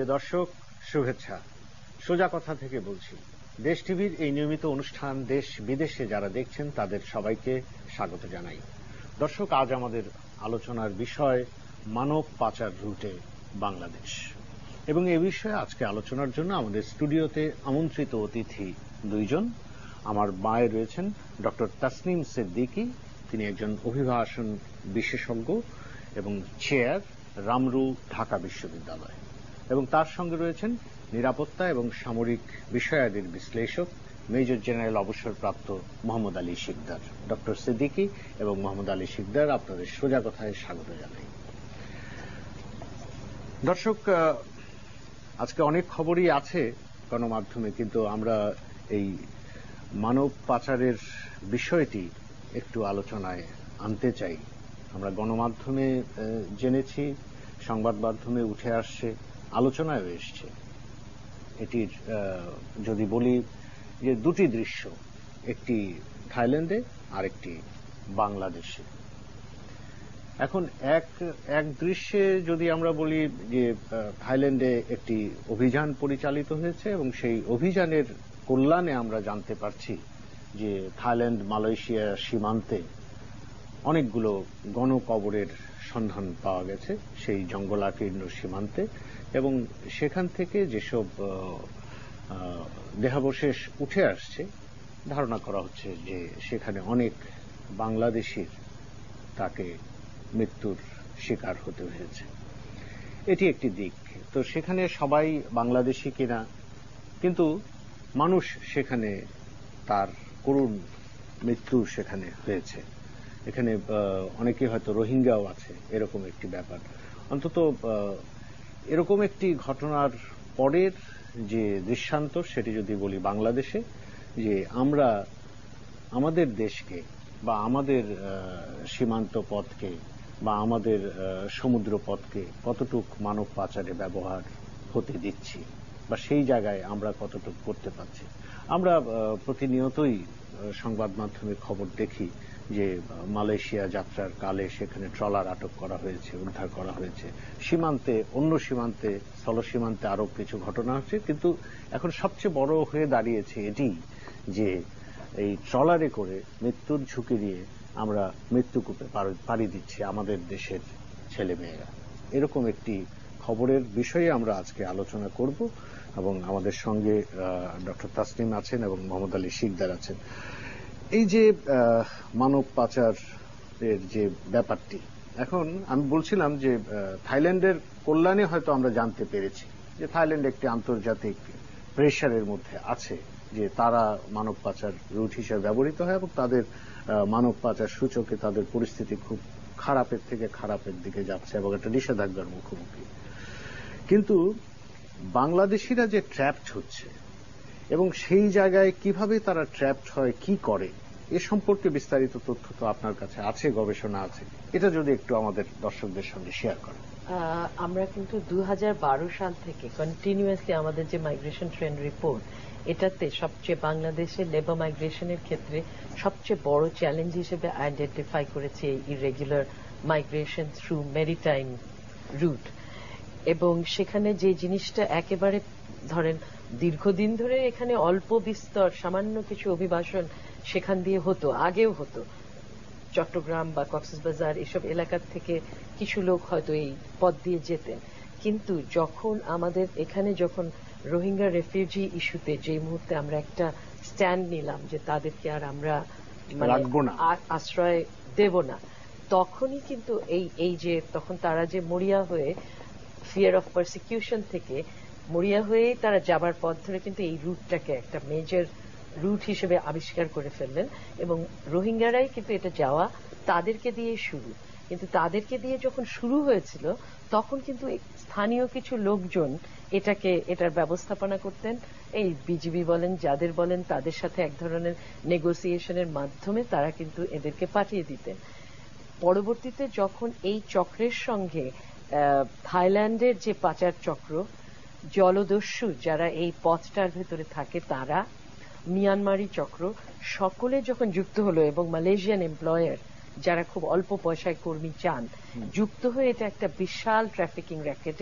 প্রিয় দর্শক, শুভেচ্ছা। সোজা কথা থেকে বলছি। দেশ টিভির এই নিয়মিত অনুষ্ঠান দেশ বিদেশে যারা দেখছেন তাদের সবাইকে স্বাগত জানাই। দর্শক, আজ আমাদের আলোচনার বিষয় মানব পাচার রুটে বাংলাদেশ, এবং এ বিষয়ে আজকে আলোচনার জন্য আমাদের স্টুডিওতে আমন্ত্রিত অতিথি দুইজন। আমার বাঁয়ে রয়েছেন ডক্টর তাসনিম সিদ্দিকী, তিনি একজন অভিবাসন বিশেষজ্ঞ এবং চেয়ার, রামরু, ঢাকা বিশ্ববিদ্যালয়, এবং তার সঙ্গে রয়েছেন নিরাপত্তা এবং সামরিক বিষয়াদির বিশ্লেষক মেজর জেনারেল অবসরপ্রাপ্ত মোহাম্মদ আলী শিকদার। ডক্টর সিদ্দিকী এবং মোহাম্মদ আলী শিকদার, আপনাদের সোজা কথায় স্বাগত জানাই। দর্শক, আজকে অনেক খবরই আছে গণমাধ্যমে, কিন্তু আমরা এই মানব পাচারের বিষয়টি একটু আলোচনায় আনতে চাই। আমরা গণমাধ্যমে জেনেছি, সংবাদ মাধ্যমে উঠে আসছে, আলোচনায় এসছে। এটির যদি বলি যে দুটি দৃশ্য, একটি থাইল্যান্ডে আর একটি বাংলাদেশে। এখন এক দৃশ্যে যদি আমরা বলি যে থাইল্যান্ডে একটি অভিযান পরিচালিত হয়েছে এবং সেই অভিযানের কল্যাণে আমরা জানতে পারছি যে থাইল্যান্ড মালয়েশিয়া সীমান্তে অনেকগুলো গণকবরের সন্ধান পাওয়া গেছে সেই জঙ্গলাকীর্ণ সীমান্তে, এবং সেখান থেকে যেসব দেহাবশেষ উঠে আসছে, ধারণা করা হচ্ছে যে সেখানে অনেক বাংলাদেশির তাকে মৃত্যুর শিকার হতে হয়েছে। এটি একটি দিক। তো সেখানে সবাই বাংলাদেশি কিনা, কিন্তু মানুষ সেখানে তার করুণ মৃত্যু সেখানে হয়েছে। এখানে অনেকে হয়তো রোহিঙ্গাও আছে, এরকম একটি ব্যাপার। অন্তত এরকম একটি ঘটনার পরের যে দৃষ্টান্ত, সেটি যদি বলি বাংলাদেশে, যে আমরা আমাদের দেশকে বা আমাদের সীমান্ত পথকে বা আমাদের সমুদ্র পথকে কতটুক মানব পাচারে ব্যবহার হতে দিচ্ছি, বা সেই জায়গায় আমরা কতটুক করতে পারছি। আমরা প্রতিনিয়তই সংবাদ মাধ্যমে খবর দেখি যে মালয়েশিয়া যাত্রার কালে সেখানে ট্রলার আটক করা হয়েছে, উদ্ধার করা হয়েছে। সীমান্তে, অন্য সীমান্তে, স্থল সীমান্তে আরো কিছু ঘটনা হচ্ছে, কিন্তু এখন সবচেয়ে বড় হয়ে দাঁড়িয়েছে এটি যে এই ট্রলারে করে মৃত্যুর ঝুঁকি দিয়ে আমরা মৃত্যুকূপে পাড়ি দিচ্ছি আমাদের দেশের ছেলেমেয়েরা। এরকম একটি খবরের বিষয়ে আমরা আজকে আলোচনা করব, এবং আমাদের সঙ্গে ডক্টর তাসনিম আছেন এবং মোহাম্মদ আলী শিকদার আছেন। এই যে মানব পাচারের যে ব্যাপারটি, এখন আমি বলছিলাম যে থাইল্যান্ডের কল্যাণে হয়তো আমরা জানতে পেরেছি যে থাইল্যান্ড একটি আন্তর্জাতিক প্রেসারের মধ্যে আছে, যে তারা মানব পাচার রুট হিসেবে ব্যবহৃত হয় এবং তাদের মানব পাচার সূচকে তাদের পরিস্থিতি খুব খারাপের থেকে খারাপের দিকে যাচ্ছে এবং একটা নিষেধাজ্ঞার মুখোমুখি। কিন্তু বাংলাদেশিরা যে ট্র্যাপড হচ্ছে এবং সেই জায়গায় কিভাবে তারা ট্র্যাপড হয়, কি করে, এ সম্পর্কে বিস্তারিত তথ্য তো আপনার কাছে আছে, গবেষণা আছে, এটা যদি একটু আমাদের দর্শকদের সঙ্গে শেয়ার করেন। আমরা কিন্তু 2012 সাল থেকে কন্টিনিউয়াসলি আমাদের যে মাইগ্রেশন ট্রেন্ড রিপোর্ট, এটাতে সবচেয়ে বাংলাদেশের লেবার মাইগ্রেশনের ক্ষেত্রে সবচেয়ে বড় চ্যালেঞ্জ হিসেবে আইডেন্টিফাই করেছে irregular migration through maritime route. এবং সেখানে যে জিনিসটা একেবারে ধরেন দীর্ঘদিন ধরে এখানে অল্প বিস্তর সামান্য কিছু অভিবাসন সেখান দিয়ে হতো, আগেও হতো, চট্টগ্রাম বা কক্সবাজার এসব এলাকার থেকে কিছু লোক হয়তো এই পথ দিয়ে যেতেন। কিন্তু যখন আমাদের এখানে যখন রোহিঙ্গা রেফিউজি ইস্যুতে যে মুহূর্তে আমরা একটা স্ট্যান্ড নিলাম যে তাদেরকে আর আমরা আশ্রয় দেব না, তখনই কিন্তু এই যে তখন তারা যে মরিয়া হয়ে ফিয়ার অফ পারসিকিউশন থেকে মরিয়া হয়ে তারা যাবার পথ ধরে কিন্তু এই রুটটাকে একটা মেজর রুট হিসেবে আবিষ্কার করে ফেললেন, এবং রোহিঙ্গারাই কিন্তু এটা যাওয়া তাদেরকে দিয়ে শুরু। কিন্তু তাদেরকে দিয়ে যখন শুরু হয়েছিল তখন কিন্তু স্থানীয় কিছু লোকজন এটার ব্যবস্থাপনা করতেন। এই বিজিবি বলেন, যাদের বলেন, তাদের সাথে এক ধরনের নেগোসিয়েশনের মাধ্যমে তারা কিন্তু এদেরকে পাঠিয়ে দিতেন। পরবর্তীতে যখন এই চক্রের সঙ্গে থাইল্যান্ডের যে পাচার চক্র, জলদস্যু যারা এই পথটার ভেতরে থাকে, তারা মিয়ানমারি চক্র, সকলে যখন যুক্ত হলো এবং মালয়েশিয়ান এমপ্লয়ার যারা খুব অল্প পয়সায় কর্মী চান, যুক্ত হয়ে এটা একটা বিশাল ট্রাফিকিং র্যাকেটে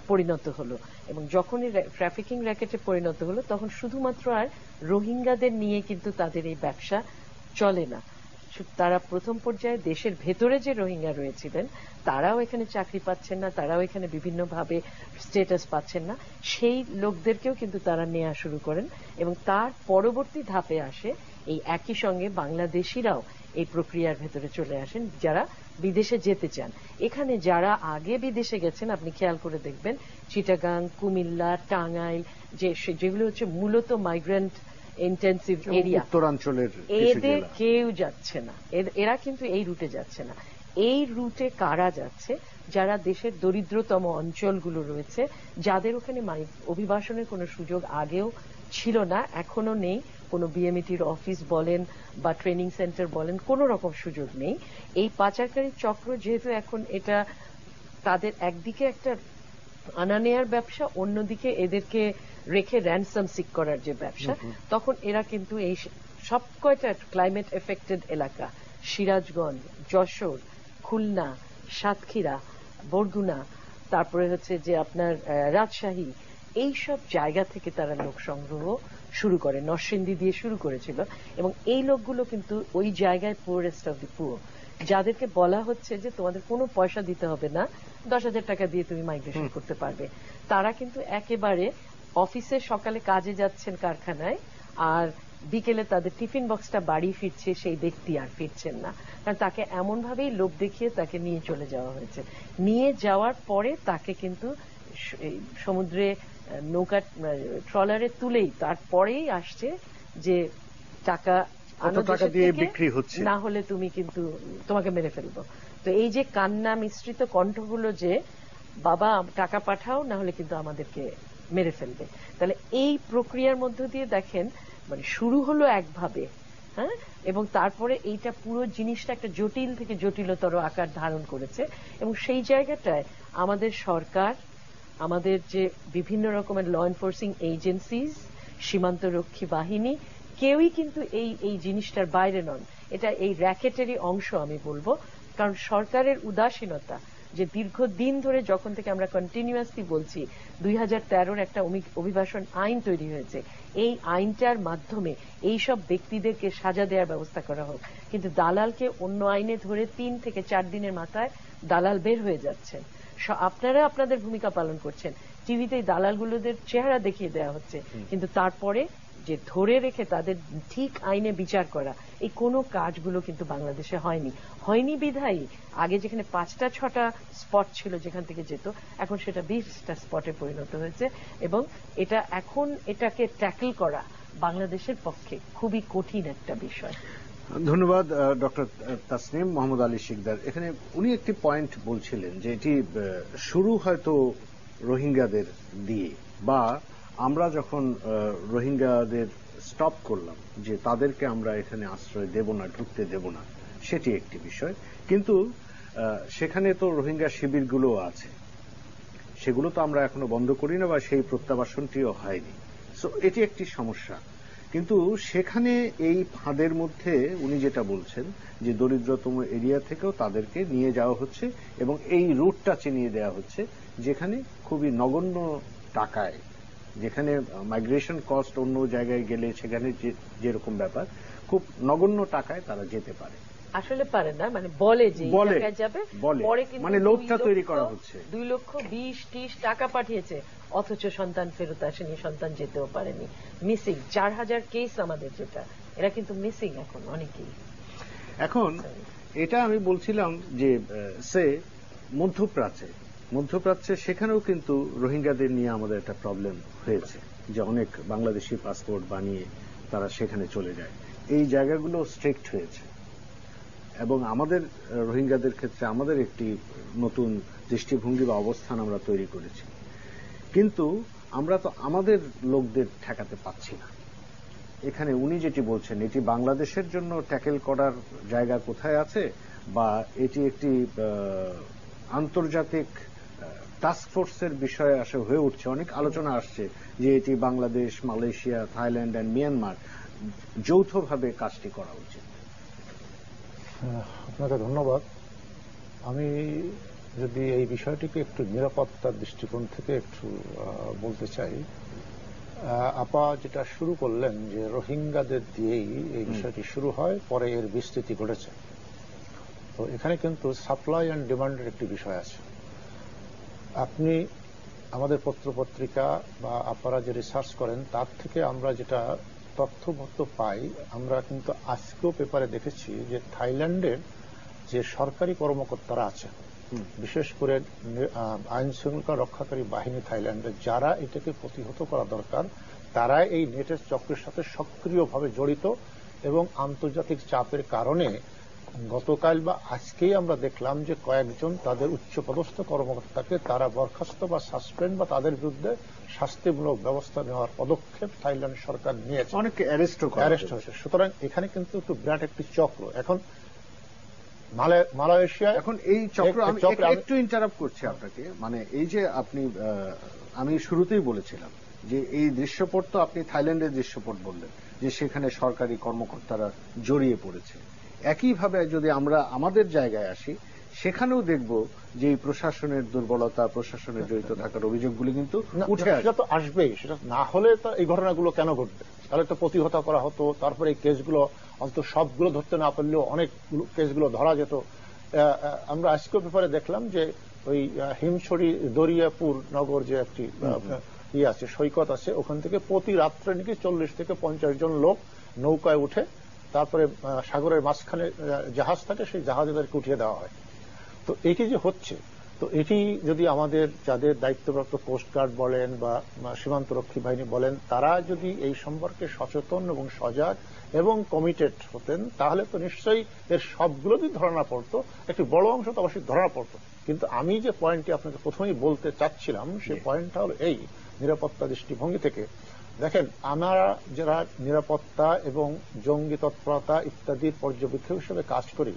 পরিণত হলো, এবং যখনই ট্রাফিকিং র্যাকেটে পরিণত হলো তখন শুধুমাত্র আর রোহিঙ্গাদের নিয়ে কিন্তু তাদের এই ব্যবসা চলে না। তারা প্রথম পর্যায়ে দেশের ভেতরে যে রোহিঙ্গা রয়েছিলেন তারাও এখানে চাকরি পাচ্ছেন না, তারাও এখানে বিভিন্নভাবে স্ট্যাটাস পাচ্ছেন না, সেই লোকদেরকেও কিন্তু তারা নেওয়া শুরু করেন, এবং তার পরবর্তী ধাপে আসে এই একই সঙ্গে বাংলাদেশিরাও এই প্রক্রিয়ার ভেতরে চলে আসেন যারা বিদেশে যেতে চান। এখানে যারা আগে বিদেশে গেছেন আপনি খেয়াল করে দেখবেন চিটাগাং, কুমিল্লা, টাঙ্গাইল, যেগুলো হচ্ছে মূলত মাইগ্রেন্ট ইন্টেন্সিভ এরিয়া, উত্তরাঞ্চলের এদের কেউ যাচ্ছে না, এরা কিন্তু এই রুটে যাচ্ছে না। এই রুটে কারা যাচ্ছে? যারা দেশের দরিদ্রতম অঞ্চলগুলো রয়েছে, যাদের ওখানে অভিবাসনের কোনো সুযোগ আগেও ছিল না, এখনো নেই, কোনো বিএমইটির অফিস বলেন বা ট্রেনিং সেন্টার বলেন, কোন রকম সুযোগ নেই। এই পাচারকারী চক্র যেহেতু এখন এটা তাদের একদিকে একটা আনা নেয়ার ব্যবসা, অন্যদিকে এদেরকে রেখে র্যানসাম সিক করার যে ব্যবসা, তখন এরা কিন্তু এই সব কয়টা ক্লাইমেট এফেক্টেড এলাকা, সিরাজগঞ্জ, যশোর, খুলনা, সাতক্ষীরা, বরগুনা, তারপরে হচ্ছে যে আপনার রাজশাহী, এই সব জায়গা থেকে তারা লোক সংগ্রহ শুরু করে, নরসিংদী দিয়ে শুরু করেছিল, এবং এই লোকগুলো কিন্তু ওই জায়গায় পুয়ারেস্ট অফ দি পুয়ার, যাদেরকে বলা হচ্ছে যে তোমাদের কোনো পয়সা দিতে হবে না, 10,000 টাকা দিয়ে তুমি মাইগ্রেশন করতে পারবে। তারা কিন্তু একেবারে অফিসে সকালে কাজে যাচ্ছেন কারখানায়, আর বিকেলে তাদের টিফিন বক্সটা বাড়ি ফিরছে, সেই ব্যক্তি আর ফিরছেন না, কারণ তাকে এমন ভাবেই লোভ দেখিয়ে তাকে নিয়ে চলে যাওয়া হয়েছে। নিয়ে যাওয়ার পরে তাকে কিন্তু সমুদ্রে নৌকা ট্রলারে তুলেই তারপরেই আসছে যে টাকা দিয়ে বিক্রি হচ্ছে, না হলে তুমি কিন্তু তোমাকে মেরে ফেলবো। তো এই যে কান্না মিশ্রিত কণ্ঠগুলো যে বাবা টাকা পাঠাও না হলে কিন্তু আমাদেরকে মেরে ফেলবে, তাহলে এই প্রক্রিয়ার মধ্য দিয়ে দেখেন মানে শুরু হলো একভাবে, হ্যাঁ, এবং তারপরে এইটা পুরো জিনিসটা একটা জটিল থেকে জটিলতর আকার ধারণ করেছে, এবং সেই জায়গাটায় আমাদের সরকার, আমাদের যে বিভিন্ন রকমের ল এনফোর্সিং এজেন্সিজ, সীমান্তরক্ষী বাহিনী, কেউই কিন্তু এই জিনিসটার বাইরে নন। এটা এই র্যাকেটেরই অংশ আমি বলবো, কারণ সরকারের উদাসীনতা, যে দীর্ঘদিন ধরে যখন থেকে আমরা কন্টিনিউয়াসলি বলছি 2013 একটা অভিবাসন আইন তৈরি হয়েছে, এই আইনটার মাধ্যমে এই সব ব্যক্তিদেরকে সাজা দেওয়ার ব্যবস্থা করা হোক, কিন্তু দালালকে অন্য আইনে ধরে 3 থেকে 4 দিনের মাথায় দালাল বের হয়ে যাচ্ছে। আপনারা আপনাদের ভূমিকা পালন করছেন, টিভিতে দালালগুলোদের চেহারা দেখিয়ে দেওয়া হচ্ছে, কিন্তু তারপরে যে ধরে রেখে তাদের ঠিক আইনে বিচার করা, এই কোনো কাজগুলো কিন্তু বাংলাদেশে হয়নি বিধায়ী আগে যেখানে 5টা 6টা স্পট ছিল যেখান থেকে যেত, এখন সেটা 20টা স্পটে পরিণত হয়েছে, এবং এটাকে ট্যাকল করা বাংলাদেশের পক্ষে খুবই কঠিন একটা বিষয়। ধন্যবাদ ডক্টর তাসনিম। মোহাম্মদ আলী শিকদার, এখানে উনি একটি পয়েন্ট বলছিলেন যে এটি শুরু হয়তো রোহিঙ্গাদের দিয়ে, বা আমরা যখন রোহিঙ্গাদের স্টপ করলাম যে তাদেরকে আমরা এখানে আশ্রয় দেব না, ঢুকতে দেব না, সেটি একটি বিষয়, কিন্তু সেখানে তো রোহিঙ্গা শিবিরগুলো আছে, সেগুলো তো আমরা এখনো বন্ধ করি না, বা সেই প্রত্যাবাসনটিও হয়নি। সো এটি একটি সমস্যা, কিন্তু সেখানে এই ফাঁদের মধ্যে উনি যেটা বলছেন যে দরিদ্রতম এরিয়া থেকেও তাদেরকে নিয়ে যাওয়া হচ্ছে, এবং এই রুটটা চিনিয়ে দেওয়া হচ্ছে যেখানে খুবই নগণ্য টাকায়, যেখানে মাইগ্রেশন কস্ট অন্য জায়গায় গেলে সেখানে যেরকম ব্যাপার, খুব নগণ্য টাকায় তারা যেতে পারে। আসলে পারে না, মানে বলে যে জায়গায় যাবে, পরে কিন্তু মানে লোকটা তৈরি করা হচ্ছে, 2,20,30 টাকা পাঠিয়েছে, অথচ সন্তান ফেরত আসেনি, সন্তান যেতেও পারেনি, মিসিং 4,000 কেস আমাদের, যেটা এরা কিন্তু মিসিং এখন অনেকেই। এখন এটা আমি বলছিলাম যে মধ্যপ্রাচ্যে সেখানেও কিন্তু রোহিঙ্গাদের নিয়ে আমাদের একটা প্রবলেম হয়েছে, যে অনেক বাংলাদেশি পাসপোর্ট বানিয়ে তারা সেখানে চলে যায়। এই জায়গাগুলো স্ট্রিক্ট হয়েছে, এবং আমাদের রোহিঙ্গাদের ক্ষেত্রে আমাদের একটি নতুন দৃষ্টিভঙ্গি বা অবস্থান আমরা তৈরি করেছি, কিন্তু আমরা তো আমাদের লোকদের ঠেকাতে পাচ্ছি না। এখানে উনি যেটি বলছেন এটি বাংলাদেশের জন্য ট্যাকেল করার জায়গা কোথায় আছে, বা এটি একটি আন্তর্জাতিক টাস্ক ফোর্সের বিষয় হয়ে উঠছে, অনেক আলোচনা আসছে যে এটি Bangladesh, Malaysia, Thailand and Myanmar যৌথভাবে কাজটি করা উচিত। আপনাকে ধন্যবাদ। আমি যদি এই বিষয়টিকে একটু নিরাপত্তার দৃষ্টিকোণ থেকে একটু বলতে চাই, আপা যেটা শুরু করলেন যে রোহিঙ্গাদের দিয়েই এই বিষয়টি শুরু হয়, পরে এর বিস্তৃতি ঘটেছে। তো এখানে কিন্তু সাপ্লাই অ্যান্ড ডিমান্ডের একটি বিষয় আছে। আপনি আমাদের পত্রপত্রিকা বা আপনারা যে রিসার্চ করেন তার থেকে আমরা যেটা তথ্যপত্র পাই, আমরা কিন্তু আজকেও পেপারে দেখেছি যে থাইল্যান্ডের যে সরকারি কর্মকর্তারা আছে, বিশেষ করে আইন শৃঙ্খলা রক্ষাকারী বাহিনী থাইল্যান্ডের, যারা এটাকে প্রতিহত করা দরকার, তারা এই নেটের চক্রের সাথে সক্রিয়ভাবে জড়িত এবং আন্তর্জাতিক চাপের কারণে গতকাল বা আজকেই আমরা দেখলাম যে কয়েকজন তাদের উচ্চপদস্থ কর্মকর্তাকে তারা বরখাস্ত বা সাসপেন্ড বা তাদের বিরুদ্ধে শাস্তিমূলক ব্যবস্থা নেওয়ার পদক্ষেপ থাইল্যান্ড সরকার নিয়েছে, অনেকে অ্যারেস্ট হয়েছে। সুতরাং এখানে কিন্তু একটু বিরাট একটি চক্র। এখন মালয়েশিয়া, এখন এই চক্র, আমি একটু ইন্টারাপ্ট করছি আপনাকে, মানে এই যে আপনি, আমি শুরুতেই বলেছিলাম যে এই দৃশ্যপট, তো আপনি থাইল্যান্ডের দৃশ্যপট বললেন যে সেখানে সরকারি কর্মকর্তারা জড়িয়ে পড়েছে। একইভাবে যদি আমরা আমাদের জায়গায় আসি, সেখানেও দেখব যে এই প্রশাসনের দুর্বলতা, প্রশাসনের জড়িত থাকার অভিযোগগুলি কিন্তু উঠে আসে। সেটা তো আসবেই, সেটা না হলে তো এই ঘটনাগুলো কেন ঘটবে? তাহলে তো প্রতিহত করা হতো, তারপরে এই কেসগুলো অন্তত সবগুলো ধরতে না পারলেও অনেক কেসগুলো ধরা যেত। আমরা আজকেও পেপারে দেখলাম যে ওই হিমছড়ি দরিয়াপুর নগর যে একটি আছে, সৈকত আছে, ওখান থেকে প্রতি রাত্রে নাকি 40 থেকে 50 জন লোক নৌকায় উঠে তারপরে সাগরের মাঝখানে জাহাজ থাকে, সেই জাহাজে তাদেরকে উঠিয়ে দেওয়া হয়। তো এটি যে হচ্ছে, তো এটি যদি আমাদের যাদের দায়িত্বপ্রাপ্ত কোস্টগার্ড বলেন বা সীমান্তরক্ষী বাহিনী বলেন, তারা যদি এই সম্পর্কে সচেতন এবং সজাগ এবং কমিটেড হতেন, তাহলে তো নিশ্চয়ই এর সবগুলো যদি ধরা না পড়তো, একটি বড় অংশ তো অবশ্যই ধরা পড়তো। কিন্তু আমি যে পয়েন্টটি আপনাকে প্রথমেই বলতে চাচ্ছিলাম, সেই পয়েন্টটা হলো এই, নিরাপত্তা দৃষ্টিভঙ্গি থেকে দেখেন, আমরা যারা নিরাপত্তা এবং জঙ্গি তৎপরতা ইত্যাদির পর্যবেক্ষক হিসেবে কাজ করি,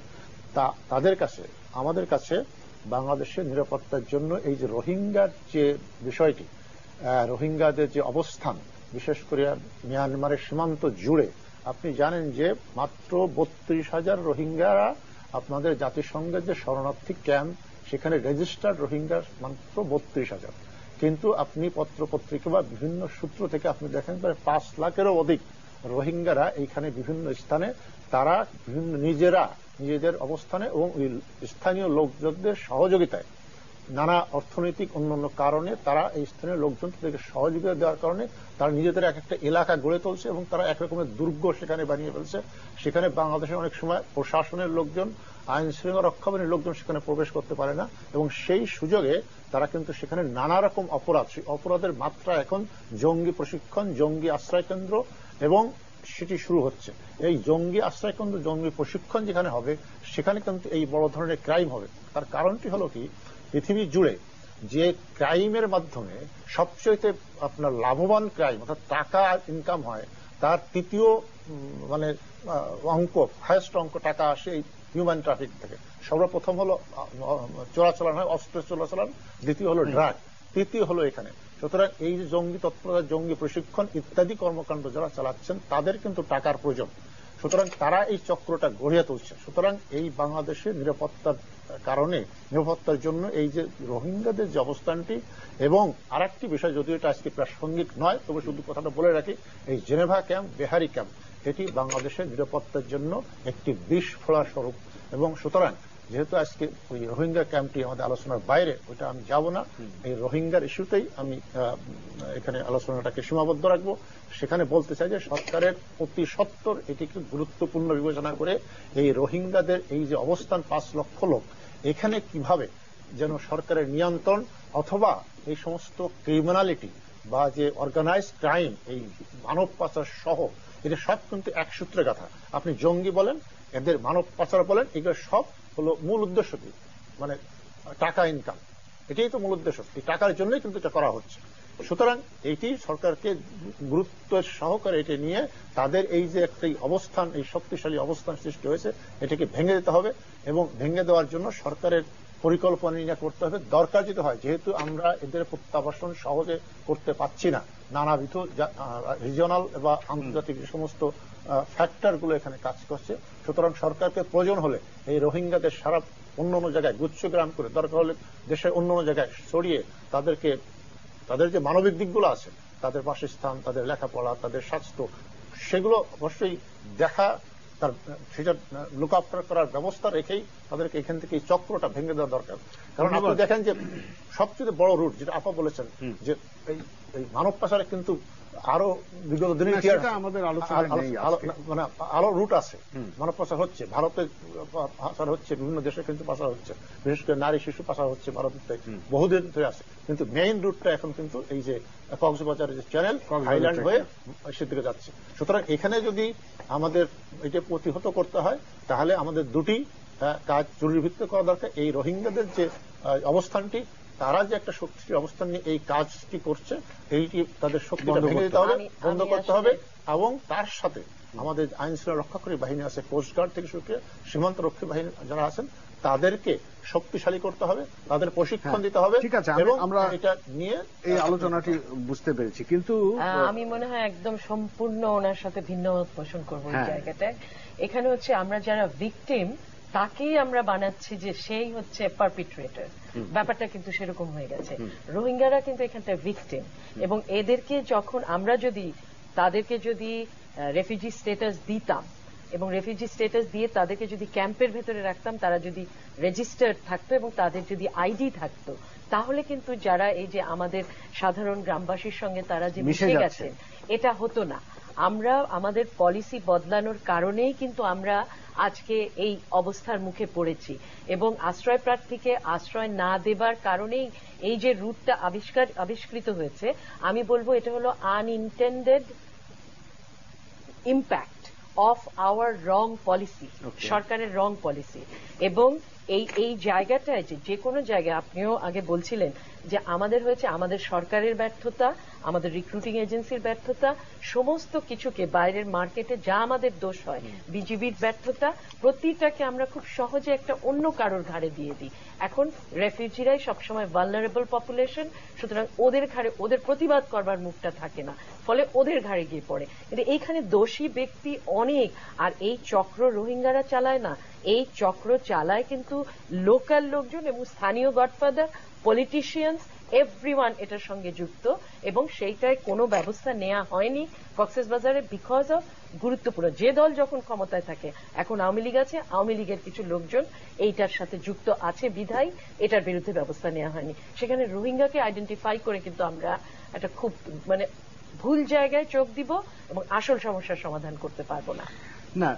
তাদের কাছে, আমাদের কাছে বাংলাদেশের নিরাপত্তার জন্য এই যে রোহিঙ্গার যে বিষয়টি, রোহিঙ্গাদের যে অবস্থান, বিশেষ করে মিয়ানমারের সীমান্ত জুড়ে, আপনি জানেন যে মাত্র 32,000 রোহিঙ্গারা আপনাদের জাতিসংঘের যে শরণার্থী ক্যাম্প, সেখানে রেজিস্টার্ড রোহিঙ্গা মাত্র 32,000। কিন্তু আপনি পত্রপত্রিকা বা বিভিন্ন সূত্র থেকে আপনি দেখেন প্রায় 5 লাখেরও অধিক রোহিঙ্গারা এইখানে বিভিন্ন স্থানে, তারা বিভিন্ন নিজেদের অবস্থানে এবং স্থানীয় লোকজনদের সহযোগিতায়, নানা অর্থনৈতিক অন্যান্য কারণে তারা এই স্থানীয় লোকজন তাদেরকে সহযোগিতা দেওয়ার কারণে তারা নিজেদের একটা এলাকা গড়ে তুলছে এবং তারা একরকমের দুর্গ সেখানে বানিয়ে ফেলছে। সেখানে বাংলাদেশের অনেক সময় প্রশাসনের লোকজন, আইন শৃঙ্খলা রক্ষা বাহিনীর লোকজন সেখানে প্রবেশ করতে পারে না, এবং সেই সুযোগে তারা কিন্তু সেখানে নানা রকম অপরাধ, সেই অপরাধের মাত্রা এখন জঙ্গি প্রশিক্ষণ, জঙ্গি আশ্রয়কেন্দ্র, এবং সেটি শুরু হচ্ছে। এই জঙ্গি আশ্রয়কেন্দ্র, জঙ্গি প্রশিক্ষণ যেখানে হবে, সেখানে কিন্তু এই বড় ধরনের ক্রাইম হবে। তার কারণটি হলো কি, পৃথিবী জুড়ে যে ক্রাইমের মাধ্যমে সবচেয়ে আপনার লাভবান ক্রাইম, অর্থাৎ টাকা ইনকাম হয়, তার তৃতীয় মানে অঙ্ক, হায়েস্ট অঙ্ক টাকা আসে এই হিউম্যান ট্রাফিক থেকে। সর্বপ্রথম হলো চোরাচালান হয়, অস্ত্র চোরাচালান, দ্বিতীয় হলো ড্রাগ, তৃতীয় হলো এখানে। সুতরাং এই যে জঙ্গি তৎপরতা, জঙ্গি প্রশিক্ষণ ইত্যাদি কর্মকাণ্ড যারা চালাচ্ছেন, তাদের কিন্তু টাকার প্রয়োজন। সুতরাং তারা এই চক্রটা গড়িয়ে তুলছে। সুতরাং এই বাংলাদেশের নিরাপত্তার কারণে, নিরাপত্তার জন্য এই যে রোহিঙ্গাদের যে অবস্থানটি, এবং আরেকটি বিষয়, যদিও এটা আজকে প্রাসঙ্গিক নয়, তবে শুধু কথাটা বলে রাখি, এই জেনেভা ক্যাম্প, বেহারি ক্যাম্প, এটি বাংলাদেশের নিরাপত্তার জন্য একটি বিস্ফোরক স্বরূপ। এবং সুতরাং যেহেতু আজকে ওই রোহিঙ্গা ক্যাম্পটি আমাদের আলোচনার বাইরে, ওইটা আমি যাব না, এই রোহিঙ্গার ইস্যুতেই আমি এখানে আলোচনাটাকে সীমাবদ্ধ রাখবো। সেখানে বলতে চাই যে সরকারের অতি সত্বর এটিকে গুরুত্বপূর্ণ বিবেচনা করে এই রোহিঙ্গাদের এই যে অবস্থান, 5 লক্ষ লোক, এখানে কিভাবে যেন সরকারের নিয়ন্ত্রণ অথবা এই সমস্ত ক্রিমিনালিটি বা যে অর্গানাইজ ক্রাইম, এই মানব পাচার সহ, এটা সব কিন্তু এক সূত্রে গাথা। আপনি জঙ্গি বলেন, এদের মানব পাচার বলেন, এগুলো সব হলো মূল উদ্দেশ্য কি, মানে টাকা ইনকাম, এটাই তো মূল উদ্দেশ্য। এই টাকার জন্যই কিন্তু এটা করা হচ্ছে। সুতরাং এইটি সরকারকে গুরুত্ব সহকারে এটি নিয়ে তাদের এই যে একটি অবস্থান, এই শক্তিশালী অবস্থান সৃষ্টি হয়েছে, এটাকে ভেঙে দিতে হবে। এবং ভেঙে দেওয়ার জন্য সরকারের পরিকল্পনা নিয়ে করতে হবে। দরকার যেতে হয়, যেহেতু আমরা এদের প্রত্যাবাসন সহজে করতে পারছি না, নানাবিধ রিজিওনাল বা আন্তর্জাতিক যে সমস্ত ফ্যাক্টরগুলো এখানে কাজ করছে। সুতরাং সরকারকে প্রয়োজন হলে এই রোহিঙ্গাদের সারা অন্য অন্য জায়গায় গুচ্ছগ্রাম করে, দরকার হলে দেশের অন্য অন্য জায়গায় ছড়িয়ে তাদেরকে, তাদের যে মানবিক দিকগুলো আছে, তাদের বাসস্থান, তাদের লেখাপড়া, তাদের স্বাস্থ্য, সেগুলো অবশ্যই দেখা, তার সেটা লুক আফটার করার ব্যবস্থা রেখেই তাদেরকে এখান থেকে এই চক্রটা ভেঙে দেওয়া দরকার। কারণ আপনি দেখেন যে সবচেয়ে বড় রুট যেটা আপা বলেছেন যে এই মানব পাচারে কিন্তু আরো বিগত দিনে আমাদের মানে আরো রুট আছে। মানব পাচার হচ্ছে, ভারতে পাচার হচ্ছে, বিভিন্ন দেশে কিন্তু পাচার হচ্ছে, বিশেষ করে নারী শিশু পাচার হচ্ছে ভারতে বহুদিন ধরে আছে। কিন্তু মেইন রুটটা এখন কিন্তু এই যে কক্সবাজারের যে চ্যানেল হাইল্যান্ড হয়ে সেদিকে যাচ্ছে। সুতরাং এখানে যদি আমাদের এটা প্রতিহত করতে হয় তাহলে আমাদের দুটি কাজ জরুরি ভিত্তিতে করা দরকার। এই রোহিঙ্গাদের যে অবস্থানটি, তারা যে একটা শক্তিশালী অবস্থান নিয়ে এই কাজটি করছে, এইটি তাদের শক্তিটা ভেঙে দিতে হবে, বন্ধ করতে হবে। এবং তার সাথে আমাদের আইন শৃঙ্খলা রক্ষাকারী বাহিনী আছে, কোস্টগার্ড থেকে শুরু করে সীমান্ত রক্ষী বাহিনী যারা আছেন, তাদেরকে শক্তিশালী করতে হবে, তাদের প্রশিক্ষণ দিতে হবে। ঠিক আছে, আমরা এটা নিয়ে এই আলোচনাটি বুঝতে পেরেছি, কিন্তু আমি মনে হয় একদম সম্পূর্ণ ওনার সাথে ভিন্ন মত পোষণ করবো এই জায়গাটায়। এখানে হচ্ছে আমরা যারা ভিকটিম তাকেই আমরা বানাচ্ছি যে সেই হচ্ছে পারপিট্রেটর, ব্যাপারটা কিন্তু সেরকম হয়ে গেছে। রোহিঙ্গারা কিন্তু এখানটা ভিকটিম, এবং এদেরকে যখন আমরা যদি তাদেরকে যদি রেফিউজি স্ট্যাটাস দিতাম এবং রেফিউজি স্ট্যাটাস দিয়ে তাদেরকে যদি ক্যাম্পের ভেতরে রাখতাম, তারা যদি রেজিস্টার্ড থাকতো এবং তাদের যদি আইডি থাকতো, তাহলে কিন্তু যারা এই যে আমাদের সাধারণ গ্রামবাসীর সঙ্গে তারা যে মিশে গেছেন, এটা হতো না। আমরা আমাদের পলিসি বদলানোর কারণেই কিন্তু আমরা আজকে এই অবস্থার মুখে পড়েছি, এবং আশ্রয় প্রার্থীকে আশ্রয় না দেবার কারণেই এই যে রুটটা আবিষ্কৃত হয়েছে, আমি বলবো এটা হলো unintended impact of our wrong policy, সরকারের রং পলিসি। এবং এই জায়গাটায় যে কোনো জায়গায় আপনিও আগে বলছিলেন যে আমাদের হয়েছে আমাদের সরকারের ব্যর্থতা, আমাদের রিক্রুটিং এজেন্সির ব্যর্থতা, সমস্ত কিছুকে বাইরের মার্কেটে যা আমাদের দোষ হয়, বিজিবির ব্যর্থতা, প্রতিটাকে আমরা খুব সহজে একটা অন্য কারোর ঘাড়ে দিয়ে দিই। এখন রেফিউজিরাই সবসময় ভালনারেবল পপুলেশন, সুতরাং ওদের ঘাড়ে ওদের প্রতিবাদ করবার মুখটা থাকে না, ফলে ওদের ঘাড়ে গিয়ে পড়ে। কিন্তু এইখানে দোষী ব্যক্তি অনেক, আর এই চক্র রোহিঙ্গারা চালায় না, এই চক্র চালায় কিন্তু লোকাল লোকজন এবং স্থানীয় গডফাদার, পলিটিশিয়ানস, এভরিওয়ান এটার সঙ্গে যুক্ত, এবং সেইটায় কোনো ব্যবস্থা নেওয়া হয়নি কক্সবাজারে বিকজ অফ গুরুত্বপূর্ণ যে দল যখন ক্ষমতায় থাকে, এখন আওয়ামী লীগ আছে, আওয়ামী লীগের কিছু লোকজন এইটার সাথে যুক্ত আছে বিধায় এটার বিরুদ্ধে ব্যবস্থা নেওয়া হয়নি। সেখানে রোহিঙ্গাকে আইডেন্টিফাই করে কিন্তু আমরা একটা খুব মানে ভুল জায়গায় চোখ দিব এবং আসল সমস্যার সমাধান করতে পারবো না। না,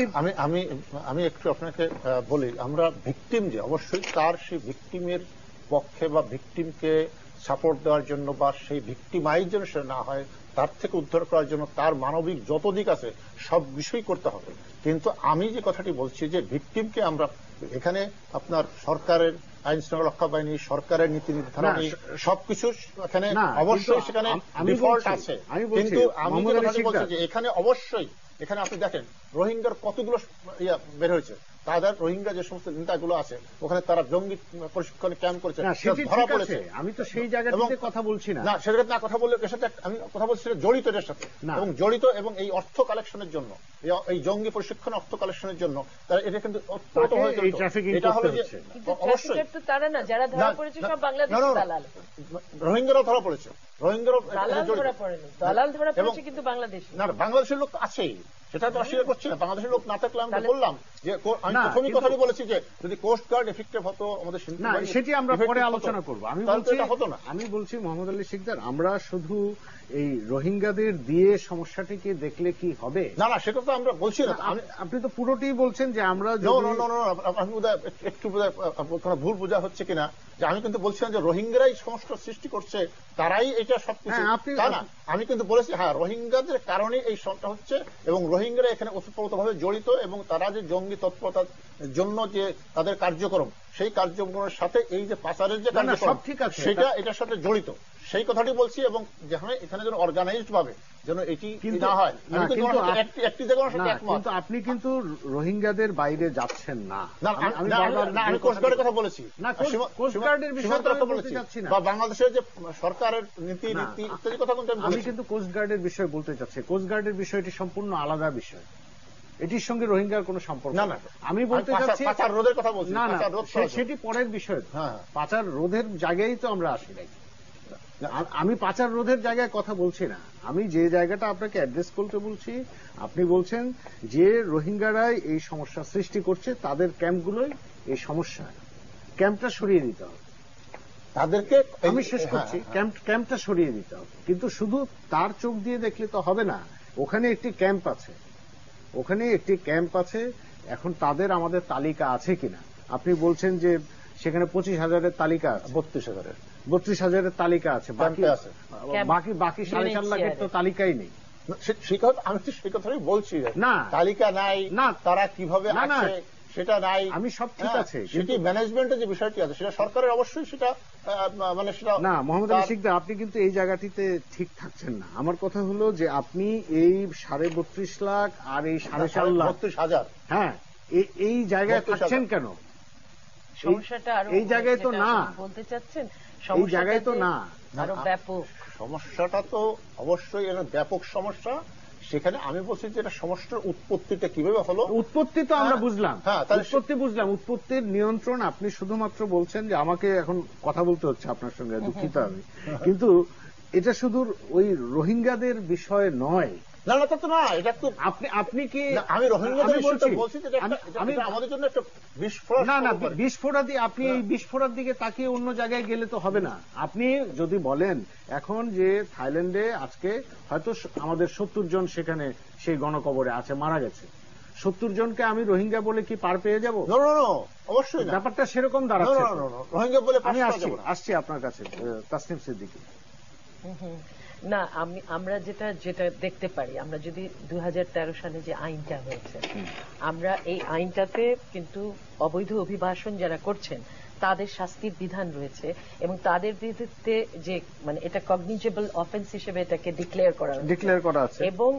আমি একটু আপনাকে বলি, আমরা ভিকটিম যে অবশ্যই তার সেই ভিকটিমের পক্ষে বা ভিকটিমকে সাপোর্ট দেওয়ার জন্য বা সেই ভিকটিমাইজ যেন সে না হয়, তার থেকে উদ্ধার করার জন্য তার মানবিক যত দিক আছে সব বিষয় করতে হবে। কিন্তু আমি যে কথাটি বলছি যে ভিকটিমকে আমরা এখানে আপনার সরকারের আইন শৃঙ্খলা রক্ষা বাহিনী, সরকারের নীতি নির্ধারণী সবকিছু এখানে অবশ্যই সেখানে ডিফল্ট আছে। কিন্তু আমি যে কথাটি বলছি যে এখানে অবশ্যই, এখানে আপনি দেখেন রোহিঙ্গার কতগুলো বের হয়েছে, তাদের রোহিঙ্গা যে সমস্ত নেতাগুলো আছে ওখানে তারা জঙ্গি প্রশিক্ষণে ক্যাম্প করেছে, ধরা পড়েছে। আমি তো সেই জায়গাতে কথা বলছি না, না সেটা না, কথা বললে এর সাথে আমি কথা বলছি জড়িত এর সাথে, এবং জড়িত এবং এই অর্থ কালেকশনের জন্য, এই জঙ্গি প্রশিক্ষণ অর্থ কালেকশনের জন্য তারা এটা কিন্তু এটা হলো যে অবশ্যই তারা না, যারা ধরা পড়েছে সব বাংলাদেশি দালাল, রোহিঙ্গারাও ধরা পড়েছে, রোহিঙ্গারাও ধরা পড়েনি, দালাল ধরা পড়েছে কিন্তু বাংলাদেশ না, বাংলাদেশের লোক আছেই, সেটা তো অস্বীকার করছি না। বাংলাদেশের লোক না থাকলে আমি বললাম যে আমি প্রথমই কথাটি বলেছি যে যদি কোস্ট গার্ড এফেক্টিভ হতো আমাদের, সেটি আমরা পরে আলোচনা করবো। আমি বলছি মোহাম্মদ আলী শিকদার, আমরা শুধু এই রোহিঙ্গাদের দিয়ে সমস্যাটিকে দেখলে কি হবে? না না, সেটা তো আমরা বলছি না। আপনি তো পুরোটি বলছেন যে আমরা আমি একটু ভুল বোঝা হচ্ছে কিনা, যে আমি কিন্তু বলছিলাম যে রোহিঙ্গারাই সমস্যার সৃষ্টি করছে, তারাই এটা সবকিছু, তা না। আমি কিন্তু বলেছি হ্যাঁ রোহিঙ্গাদের কারণে এই সমস্যা হচ্ছে, এবং রোহিঙ্গারা এখানে ওতপ্রোতভাবে জড়িত, এবং তারা যে জঙ্গি তৎপরতার জন্য যে তাদের কার্যক্রম, সেই কার্যক্রমের সাথে এই যে পাচারের যে কার্যক্রম সেটা এটার সাথে জড়িত। সেই কথাটি বলছি, এবং যেখানে এখানে যেন অর্গানাইজড ভাবে যেন এটি না হয়। কিন্তু আপনি কিন্তু রোহিঙ্গাদের বাইরে যাচ্ছেন না। আমি কোস্টগার্ডের কথা বলেছি, কোস্টগার্ডের বিষয়ে কথা বলতে চাচ্ছি না, বা বাংলাদেশের যে সরকারের নীতি ইত্যাদি কথা কিন্তু আমি কিন্তু কোস্টগার্ডের বিষয়ে বলতে চাচ্ছি। কোস্টগার্ডের বিষয়টি সম্পূর্ণ আলাদা বিষয়, এটির সঙ্গে রোহিঙ্গার কোনো সম্পর্ক না। আমি বলতে চাচ্ছি পাচার রোধের কথা বলছি। না না, সেটি পরের বিষয়। পাচার রোধের জায়গায় তো আমরা আসি নাই। আমি পাচার রোধের জায়গায় কথা বলছি না, আমি যে জায়গাটা আপনাকে অ্যাড্রেস করতে বলছি, আপনি বলছেন যে রোহিঙ্গারাই এই সমস্যা সৃষ্টি করছে, তাদের ক্যাম্পগুলোই এই সমস্যা, ক্যাম্পটা সরিয়ে দিতে হবে তাদেরকে। আমি শেষ করছি, ক্যাম্পটা সরিয়ে দিতে হবে। কিন্তু শুধু তার চোখ দিয়ে দেখলে তো হবে না, ওখানে একটি ক্যাম্প আছে, ওখানে একটি ক্যাম্প আছে। এখন তাদের আমাদের তালিকা আছে কিনা? আপনি বলছেন যে সেখানে 25,000-এর তালিকা আছে, 32,000-এর তালিকা আছে, বাকি 4.5 লাখের তো তালিকাই নেই। আমি তো সেই কথাই বলছি না, তালিকা নাই, না তারা কিভাবে আছে সেটা নাই। আমি সব ঠিক আছে, সেটি ম্যানেজমেন্টের যে বিষয়টি আছে সেটা সরকারের অবশ্যই সেটা মানে সেটা না। মোহাম্মদ আলী শিকদার, আপনি কিন্তু এই জায়গাটিতে ঠিক থাকছেন না। আমার কথা হলো যে আপনি এই 32.5 লাখ আর এই 4.5 লাখ 32,000, হ্যাঁ, এই জায়গায় থাকছেন কেন? সমস্যাটা এই জায়গায় তো না বলতে চাচ্ছেন, এই জায়গায় তো না, আরো ব্যাপক সমস্যাটা তো অবশ্যই এটা ব্যাপক সমস্যা। সেখানে আমি বলছি যে এটা সমস্যার উৎপত্তিটা কিভাবে হলো। উৎপত্তি তো আমরা বুঝলাম, উৎপত্তি বুঝলাম, উৎপত্তির নিয়ন্ত্রণ আপনি শুধুমাত্র বলছেন যে আমাকে এখন কথা বলতে হচ্ছে আপনার সঙ্গে, দুঃখিত আমি, কিন্তু এটা শুধু ওই রোহিঙ্গাদের বিষয় নয়। না না, তা তো না, এটা তো আপনি কি আমি রোহিঙ্গাদের বলছি আমি আমাদের জন্য একটা বিস্ফোরণ। না না, বিস্ফোরা দিয়ে আপনি এই বিস্ফোরার দিকে তাকিয়ে অন্য জায়গায় গেলে তো হবে না। আপনি যদি বলেন এখন যে থাইল্যান্ডে আজকে হয়তো আমাদের 70 জন সেখানে সেই গণকবরে আছে, মারা গেছে, 70 জনকে আমি রোহিঙ্গা বলে কি পার পেয়ে যাব? অবশ্যই না, ব্যাপারটা সেরকম দাঁড়াচ্ছে। রোহিঙ্গা বলে আমি আসছি আপনার কাছে, তাসনিম সিদ্দিকী। না, আমরা যেটা দেখতে পারি, আমরা যদি 2013 সালে যে আইনটা হয়েছে, আমরা এই আইনটাতে কিন্তু অবৈধ অভিবাসন যারা করছেন তাদের শাস্তির বিধান রয়েছে, এবং তাদের বিরুদ্ধে যে মানে এটা কগনিজেবল অফেন্স হিসেবে এটাকে ডিক্লেয়ার করা আছে,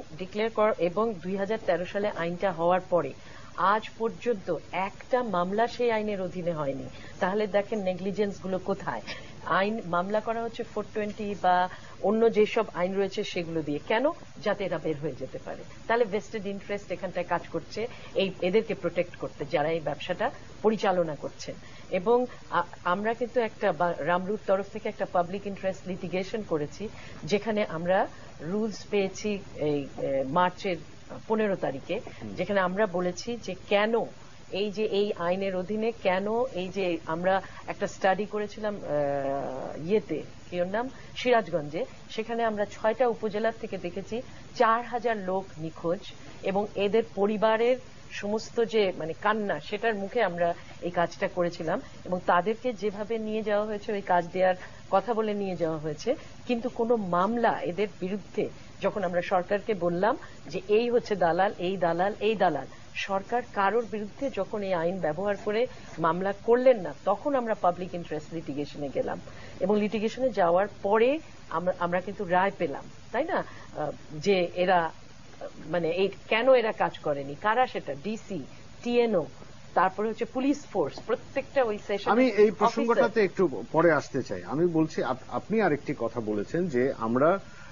এবং 2013 সালে আইনটা হওয়ার পরে আজ পর্যন্ত একটা মামলা সেই আইনের অধীনে হয়নি। তাহলে দেখেন নেগলিজেন্স গুলো কোথায়। আইন মামলা করা হচ্ছে 420 বা অন্য যেসব আইন রয়েছে সেগুলো দিয়ে, কেন? যাতে এরা বের হয়ে যেতে পারে। তাহলে ভেস্টেড ইন্টারেস্ট এখানটায় কাজ করছে এদেরকে প্রোটেক্ট করতে, যারা এই ব্যবসাটা পরিচালনা করছেন। এবং আমরা কিন্তু একটা রামরুর তরফ থেকে একটা পাবলিক ইন্টারেস্ট লিটিগেশন করেছি, যেখানে আমরা রুলস পেয়েছি এই মার্চের 15 তারিখে, যেখানে আমরা বলেছি যে কেন এই আইনের অধীনে কেন এই যে আমরা একটা স্টাডি করেছিলাম ইয়েতে কি ওর নাম সিরাজগঞ্জে, সেখানে আমরা 6টা উপজেলার থেকে দেখেছি 4,000 লোক নিখোঁজ, এবং এদের পরিবারের সমস্ত যে মানে কান্না, সেটার মুখে আমরা এই কাজটা করেছিলাম, এবং তাদেরকে যেভাবে নিয়ে যাওয়া হয়েছে ওই কাজ দেওয়ার কথা বলে নিয়ে যাওয়া হয়েছে, কিন্তু কোনো মামলা এদের বিরুদ্ধে যখন আমরা সরকারকে বললাম যে এই হচ্ছে দালাল, এই দালাল, এই দালাল, সরকার কারোর বিরুদ্ধে যখন এই আইন ব্যবহার করে মামলা করলেন না, তখন আমরা পাবলিক ইন্টারেস্ট লিটিগেশনে গেলাম, এবং লিটিগেশনে যাওয়ার পরে আমরা কিন্তু রায় পেলাম, তাই না, যে এরা মানে এই কেন এরা কাজ করেনি, কারা সেটা, ডিসি, টিএনও, তারপরে হচ্ছে পুলিশ ফোর্স, প্রত্যেকটা ওই সেশন। আমি এই প্রসঙ্গটাতে একটু পরে আসতে চাই। আমি বলছি আপনি আরেকটি কথা বলেছেন যে আমরা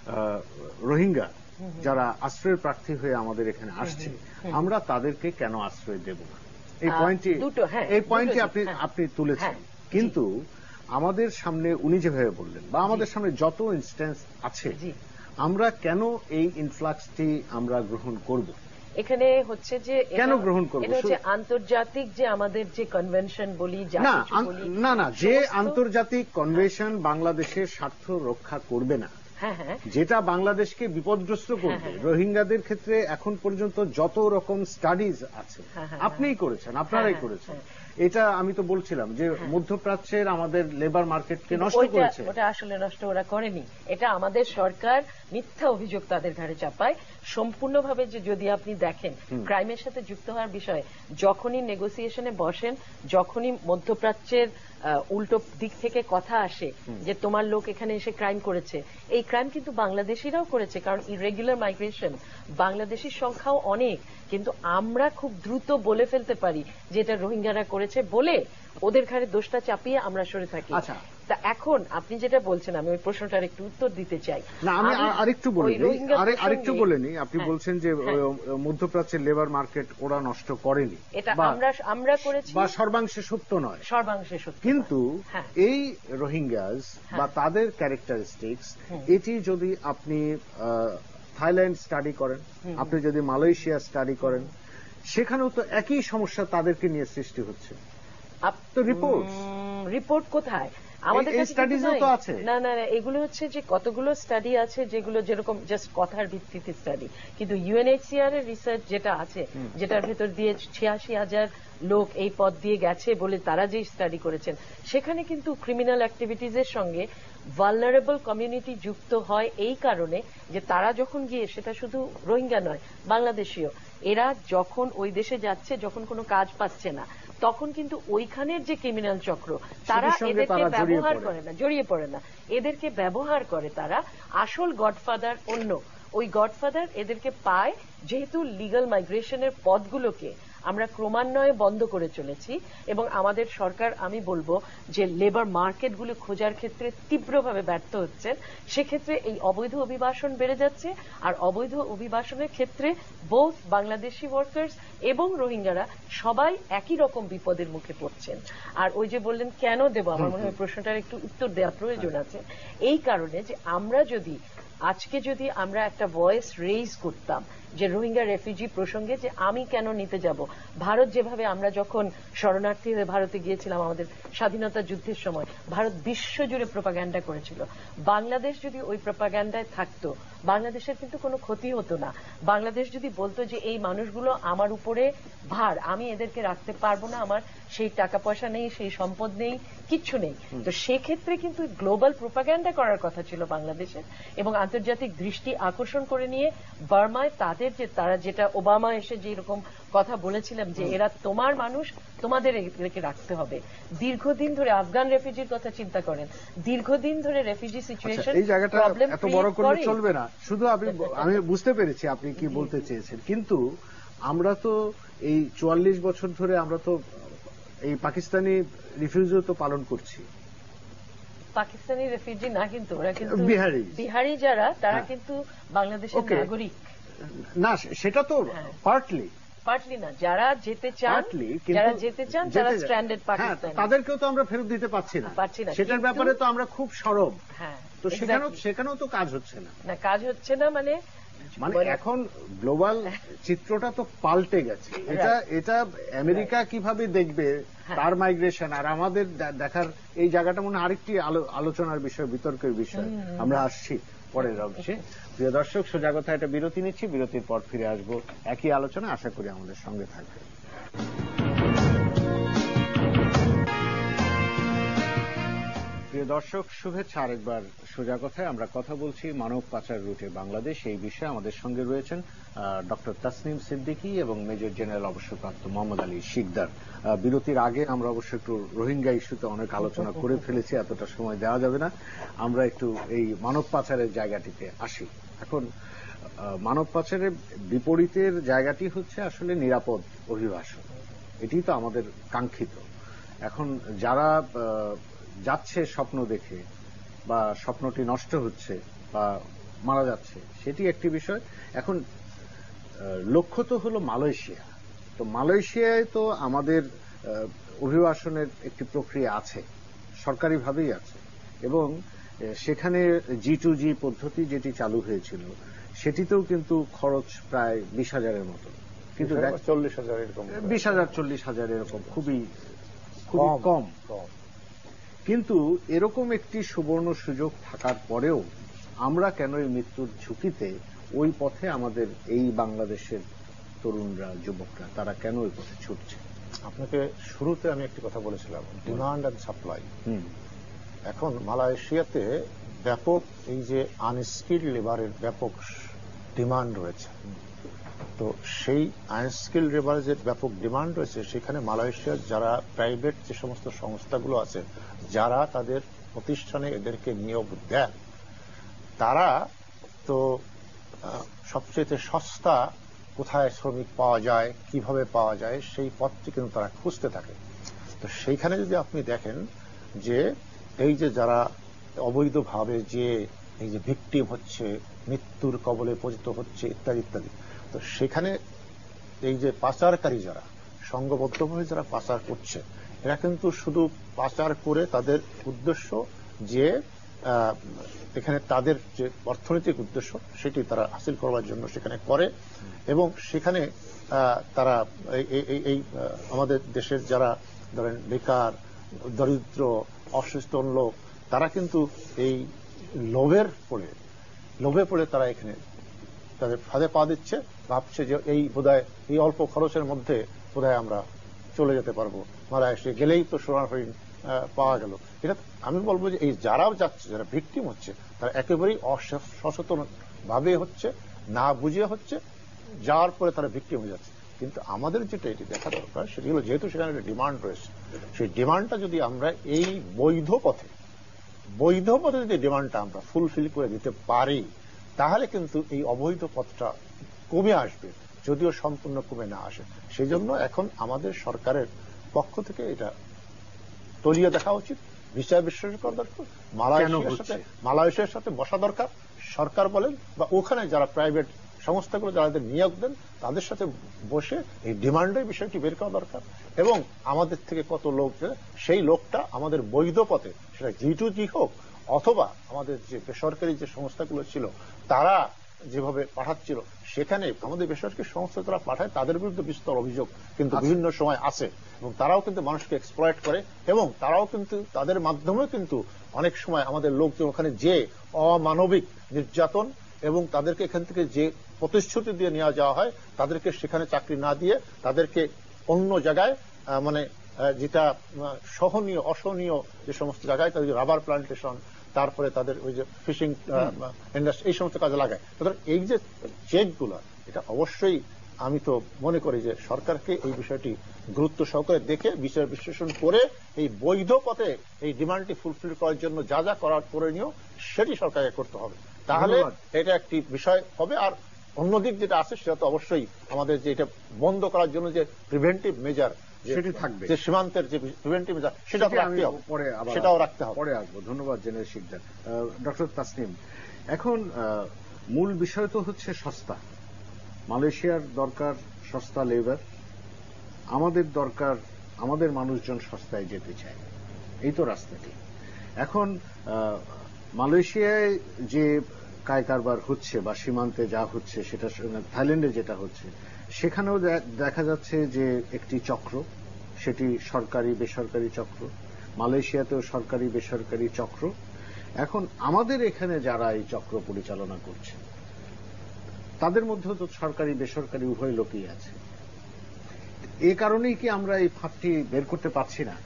রোহিঙ্গা যারা আশ্রয় প্রার্থী হয়ে আমাদের এখানে আসছে, আমরা তাদেরকে কেন আশ্রয় দেব না, এই পয়েন্টটি আপনি তুলেছেন। কিন্তু আমাদের সামনে উনি যেভাবে বললেন, বা আমাদের সামনে যত ইনস্ট্যান্স আছে, আমরা কেন এই ইনফ্লাক্সটি আমরা গ্রহণ করব? এখানে হচ্ছে যে কেন গ্রহণ করব? এটা হচ্ছে আন্তর্জাতিক যে আমাদের যে কনভেনশন বলি, না, যে আন্তর্জাতিক কনভেনশন বাংলাদেশের স্বার্থ রক্ষা করবে না, যেটা বাংলাদেশকে বিপদগ্রস্ত করবে। রোহিঙ্গাদের ক্ষেত্রে এখন পর্যন্ত যত রকম স্টাডিজ আছে আপনিই করেছেন, আপনারাই করেছেন, এটা আমি তো বলছিলাম যে মধ্যপ্রাচ্যের আমাদের লেবার মার্কেটকে নষ্ট করেছে। ওটা আসলে নষ্ট ওরা করেনি, এটা আমাদের সরকার মিথ্যা অভিযোগ তাদের ঘাড়ে চাপায় সম্পূর্ণভাবে। যে যদি আপনি দেখেন ক্রাইমের সাথে যুক্ত হওয়ার বিষয়ে যখনই নেগোসিয়েশনে বসেন, যখনই মধ্যপ্রাচ্যের উল্টো দিক থেকে কথা আসে যে তোমার লোক এখানে এসে ক্রাইম করেছে, এই ক্রাইম কিন্তু বাংলাদেশিরাও করেছে, কারণ ইরেগুলার মাইগ্রেশন বাংলাদেশির সংখ্যাও অনেক, কিন্তু আমরা খুব দ্রুত বলে ফেলতে পারি যে এটা রোহিঙ্গারা করেছে বলে ওদের ঘাড়ে দোষটা চাপিয়ে আমরা সরে থাকি। আচ্ছা, তা এখন আপনি যেটা বলছেন, আমি ওই প্রশ্নটার একটু উত্তর দিতে চাই। না, আমি আরেকটু বলে নিই। আপনি বলছেন যে মধ্যপ্রাচ্যের লেবার মার্কেট ওরা নষ্ট করেনি, এটা আমরা করেছি, বা সর্বাংশে সত্য নয়, সর্বাংশে সত্য, কিন্তু এই রোহিঙ্গাস বা তাদের ক্যারেক্টারিস্টিক্স, এটি যদি আপনি থাইল্যান্ড স্টাডি করেন, আপনি যদি মালয়েশিয়া স্টাডি করেন, সেখানেও তো একই সমস্যা তাদেরকে নিয়ে সৃষ্টি হচ্ছে। রিপোর্ট কোথায় আমাদের কাছে? না না, এগুলো হচ্ছে যে কতগুলো স্টাডি আছে যেগুলো যেরকম জাস্ট কথার ভিত্তিতে স্টাডি, কিন্তু ইউএনএইচসিআর এর রিসার্চ যেটা আছে, যেটার ভেতর দিয়ে 86,000 লোক এই পথ দিয়ে গেছে বলে তারা যে স্টাডি করেছেন, সেখানে কিন্তু ক্রিমিনাল অ্যাক্টিভিটিজ এর সঙ্গে ভালনারেবল কমিউনিটি যুক্ত হয় এই কারণে যে তারা যখন গিয়ে, সেটা শুধু রোহিঙ্গা নয়, বাংলাদেশীয়, এরা যখন ওই দেশে যাচ্ছে, যখন কোনো কাজ পাচ্ছে না, তখন কিন্তু ওইখানের যে ক্রিমিনাল চক্র, তারা এদেরকে ব্যবহার করে না, জড়িয়ে পড়ে না, এদেরকে ব্যবহার করে। তারা আসল গডফাদার অন্য, ওই গডফাদার এদেরকে পায়, যেহেতু লিগ্যাল মাইগ্রেশনের পথগুলোকে আমরা ক্রমান্বয়ে বন্ধ করে চলেছি এবং আমাদের সরকার, আমি বলবো যে লেবার মার্কেটগুলো খোঁজার ক্ষেত্রে তীব্রভাবে ব্যর্থ হচ্ছেন, সেক্ষেত্রে এই অবৈধ অভিবাসন বেড়ে যাচ্ছে। আর অবৈধ অভিবাসনের ক্ষেত্রে বোথ বাংলাদেশি ওয়ার্কার্স এবং রোহিঙ্গারা সবাই একই রকম বিপদের মুখে পড়ছেন। আর ওই যে বললেন কেন দেব, আমার মনে হয় প্রশ্নটার একটু উত্তর দেওয়া প্রয়োজন আছে। এই কারণে যে আজকে যদি আমরা একটা ভয়েস রেইজ করতাম যে রোহিঙ্গা রেফিউজি প্রসঙ্গে, যে আমি কেন নিতে যাব, ভারত যেভাবে, আমরা যখন শরণার্থী হয়ে ভারতে গিয়েছিলাম আমাদের স্বাধীনতা যুদ্ধের সময়, ভারত বিশ্বজুড়ে প্রোপাগ্যান্ডা করেছিল। বাংলাদেশ যদি ওই প্রোপাগ্যান্ডায় থাকতো, বাংলাদেশের কিন্তু কোনো ক্ষতি হতো না। বাংলাদেশ যদি বলতো যে এই মানুষগুলো আমার উপরে ভার, আমি এদেরকে রাখতে পারবো না, আমার সেই টাকা পয়সা নেই, সেই সম্পদ নেই, কিচ্ছু নেই, তো সেক্ষেত্রে কিন্তু গ্লোবাল প্রোপাগ্যান্ডা করার কথা ছিল বাংলাদেশের, এবং আন্তর্জাতিক দৃষ্টি আকর্ষণ করে নিয়ে বার্মায় তারা যেটা ওবামা এসে যে এরকম কথা বলেছিলাম যে এরা তোমার মানুষ, তোমাদের এদেরকে রাখতে হবে। দীর্ঘদিন ধরে আফগান রেফিউজির কথা চিন্তা করেন, দীর্ঘদিন ধরে রেফিউজি সিচুয়েশন, এই জায়গাটা এত বড় করলে চলবে না। শুধু আমি বুঝতে পেরেছি আপনি কি বলতে চেয়েছেন, কিন্তু আমরা তো এই 44 বছর ধরে আমরা তো এই পাকিস্তানি রিফিউজিও তো পালন করছি। পাকিস্তানি রেফিউজি না, কিন্তু ওরা কিন্তু বিহারি যারা, তারা কিন্তু বাংলাদেশের নাগরিক না, সেটা তো পার্টলি না, যারা যেতে চান তারা স্ট্র্যান্ডেড পাকিস্তানি, তাদেরকেও তো আমরা ফেরত দিতে পারছি না, সেটার ব্যাপারে তো আমরা খুব সরব। তো সেখানেও তো কাজ হচ্ছে না, মানে এখন গ্লোবাল চিত্রটা তো পাল্টে গেছে। এটা আমেরিকা কিভাবে দেখবে তার মাইগ্রেশন, আর আমাদের দেখার এই জায়গাটা মনে আরেকটি আলোচনার বিষয়, বিতর্কের বিষয়। আমরা আসছি পরের অংশে। প্রিয় দর্শক, সোজা কথা একটা বিরতি নিচ্ছি, বিরতির পর ফিরে আসবো একই আলোচনা, আশা করি আমাদের সঙ্গে থাকবে। প্রিয় দর্শক, শুভেচ্ছা আরেকবার সোজা কথায়। আমরা কথা বলছি মানব পাচার রুটে বাংলাদেশ, এই বিষয়ে আমাদের সঙ্গে রয়েছেন ডক্টর তাসনিম সিদ্দিকী এবং মেজর জেনারেল অবসরপ্রাপ্ত মোহাম্মদ আলী শিকদার। বিরতির আগে আমরা অবশ্য একটু রোহিঙ্গা ইস্যুতে অনেক আলোচনা করে ফেলেছি, এতটা সময় দেওয়া যাবে না, আমরা একটু এই মানব পাচারের জায়গাটিতে আসি। এখন মানব পাচারের বিপরীতের জায়গাটি হচ্ছে আসলে নিরাপদ অভিবাসন, এটি তো আমাদের কাঙ্ক্ষিত। এখন যারা যাচ্ছে স্বপ্ন দেখে, বা স্বপ্নটি নষ্ট হচ্ছে বা মারা যাচ্ছে, সেটি একটি বিষয়। এখন লক্ষ্য তো হলো মালয়েশিয়া, তো মালয়েশিয়ায় তো আমাদের অভিবাসনের একটি প্রক্রিয়া আছে, সরকারিভাবেই আছে, এবং সেখানে G2G পদ্ধতি যেটি চালু হয়েছিল, সেটিতেও কিন্তু খরচ প্রায় 20,000-এর মতো, কিন্তু 40,000 এরকম, 20,000-40,000 এরকম, খুবই কম। কিন্তু এরকম একটি সুবর্ণ সুযোগ থাকার পরেও আমরা কেন এই মৃত্যুর ঝুঁকিতে ওই পথে, আমাদের এই বাংলাদেশের তরুণরা, যুবকরা, তারা কেন ওই পথে ছুটছে? আপনাকে শুরুতে আমি একটি কথা বলেছিলাম, ডিমান্ড অ্যান্ড সাপ্লাই। এখন মালয়েশিয়াতে ব্যাপক এই যে আনস্কিল্ড লেবারের ব্যাপক ডিমান্ড রয়েছে, তো সেই আনস্কিল লেবারের যে ব্যাপক ডিমান্ড রয়েছে, সেখানে মালয়েশিয়ার যারা প্রাইভেট যে সমস্ত সংস্থাগুলো আছে, যারা তাদের প্রতিষ্ঠানে এদেরকে নিয়োগ দেন, তারা তো সবচেয়ে সস্তা কোথায় শ্রমিক পাওয়া যায়, কিভাবে পাওয়া যায়, সেই পথটি কিন্তু তারা খুঁজতে থাকে। তো সেইখানে যদি আপনি দেখেন যে এই যে যারা অবৈধভাবে যে এই যে ভিকটিম হচ্ছে, মৃত্যুর কবলে পতিত হচ্ছে ইত্যাদি ইত্যাদি, তো সেখানে এই যে পাচারকারী যারা সংঘবদ্ধভাবে যারা পাচার করছে, এরা কিন্তু শুধু পাচার করে তাদের উদ্দেশ্য যে এখানে তাদের যে অর্থনৈতিক উদ্দেশ্য সেটি তারা হাসিল করবার জন্য সেখানে করে, এবং সেখানে তারা এই আমাদের দেশের যারা ধরেন বেকার, দরিদ্র, অসচেতন লোক, তারা কিন্তু এই লোভে পড়ে তারা এখানে তাদের ফাঁদে পা দিচ্ছে, ভাবছে যে এই বোধহয় এই অল্প খরচের মধ্যে বোধহয় আমরা চলে যেতে পারবো, মালয়েশিয়া গেলেই তো সোনার হরিণ পাওয়া গেল। এটা আমি বলবো যে এই যারাও যাচ্ছে, যারা ভিকটিম হচ্ছে, তারা একেবারেই অসচেতন ভাবে হচ্ছে, না বুঝিয়ে হচ্ছে, যাওয়ার পরে তারা ভিকটিম হয়ে যাচ্ছে। কিন্তু আমাদের যেটা এটি দেখা দরকার সেটি হলো, যেহেতু সেখানে একটা ডিমান্ড রয়েছে, সেই ডিমান্ডটা যদি আমরা এই বৈধ পথে যদি ডিমান্ডটা আমরা ফুলফিল করে দিতে পারি, তাহলে কিন্তু এই অবৈধ পথটা কমে আসবে, যদিও সম্পূর্ণ কমে না আসে। সেই জন্য এখন আমাদের সরকারের পক্ষ থেকে এটা তলিয়ে দেখা উচিত, বিচার বিশ্লেষণ করা দরকার, মালয়েশিয়ার সাথে বসা দরকার, সরকার বলেন বা ওখানে যারা প্রাইভেট সংস্থাগুলো যারা নিয়োগ দেন তাদের সাথে বসে এই ডিমান্ডের বিষয়টি বের করা দরকার, এবং আমাদের থেকে কত লোক, সেই লোকটা আমাদের বৈধ পথে, সেটা G2G হোক অথবা আমাদের যে বেসরকারি যে সংস্থাগুলো ছিল তারা যেভাবে পাঠাচ্ছিল, সেখানে আমাদের বেসরকারি সংস্থা তারা পাঠায়, তাদের বিরুদ্ধে বিস্তর অভিযোগ কিন্তু বিভিন্ন সময় আছে, এবং তারাও কিন্তু মানুষকে এক্সপ্লয়েট করে, এবং তারাও কিন্তু তাদের মাধ্যমেও কিন্তু অনেক সময় আমাদের লোকজন ওখানে যে অমানবিক নির্যাতন, এবং তাদেরকে এখান থেকে যে প্রতিশ্রুতি দিয়ে নেওয়া যাওয়া হয়, তাদেরকে সেখানে চাকরি না দিয়ে তাদেরকে অন্য জায়গায়, মানে যেটা সহনীয় অসহনীয় যে সমস্ত জায়গায়, তাদের রাবার প্লান্টেশন, তারপরে তাদের ওই যে ফিশিং ইন্ডাস্ট্রি, এই সমস্ত কাজে লাগায়। এই যে চেকগুলো, এটা অবশ্যই আমি তো মনে করি যে সরকারকে এই বিষয়টি গুরুত্ব সহকারে দেখে বিচার বিশ্লেষণ করে এই বৈধ পথে এই ডিমান্ডটি ফুলফিল করার জন্য যা যা করার করণীয় সেটি সরকারকে করতে হবে, তাহলে এটা একটি বিষয় হবে। আর অন্যদিক যেটা আছে সেটা তো অবশ্যই আমাদের যে এটা বন্ধ করার জন্য যে প্রিভেন্টিভ মেজার সেটি থাকবে, যে সীমান্তের যে প্রিভেন্টিভ মেজার সেটা রাখতে হবে, সেটাও রাখতে হবে। পরে আসবো। ধন্যবাদ জেনারেল শিকদার। ডক্টর তাসনিম, এখন মূল বিষয় তো হচ্ছে সস্তা। মালয়েশিয়ার দরকার সস্তা লেবার, আমাদের দরকার আমাদের মানুষজন সস্তায় যেতে চায়, এই তো রাস্তাটি। এখন মালয়েশিয়ায় যে কায় কারবার হচ্ছে বা সীমান্তে যা হচ্ছে, সেটা থাইল্যান্ডে যেটা হচ্ছে, সেখানেও দেখা যাচ্ছে যে একটি চক্র, সেটি সরকারি বেসরকারি চক্র, মালয়েশিয়াতেও সরকারি বেসরকারি চক্র। এখন আমাদের এখানে যারা এই চক্র পরিচালনা করছে, তাদের মধ্যেও তো সরকারি বেসরকারি উভয় লোকই আছে। এই কারণেই কি আমরা এই ফাঁদটি বের করতে পারছি না?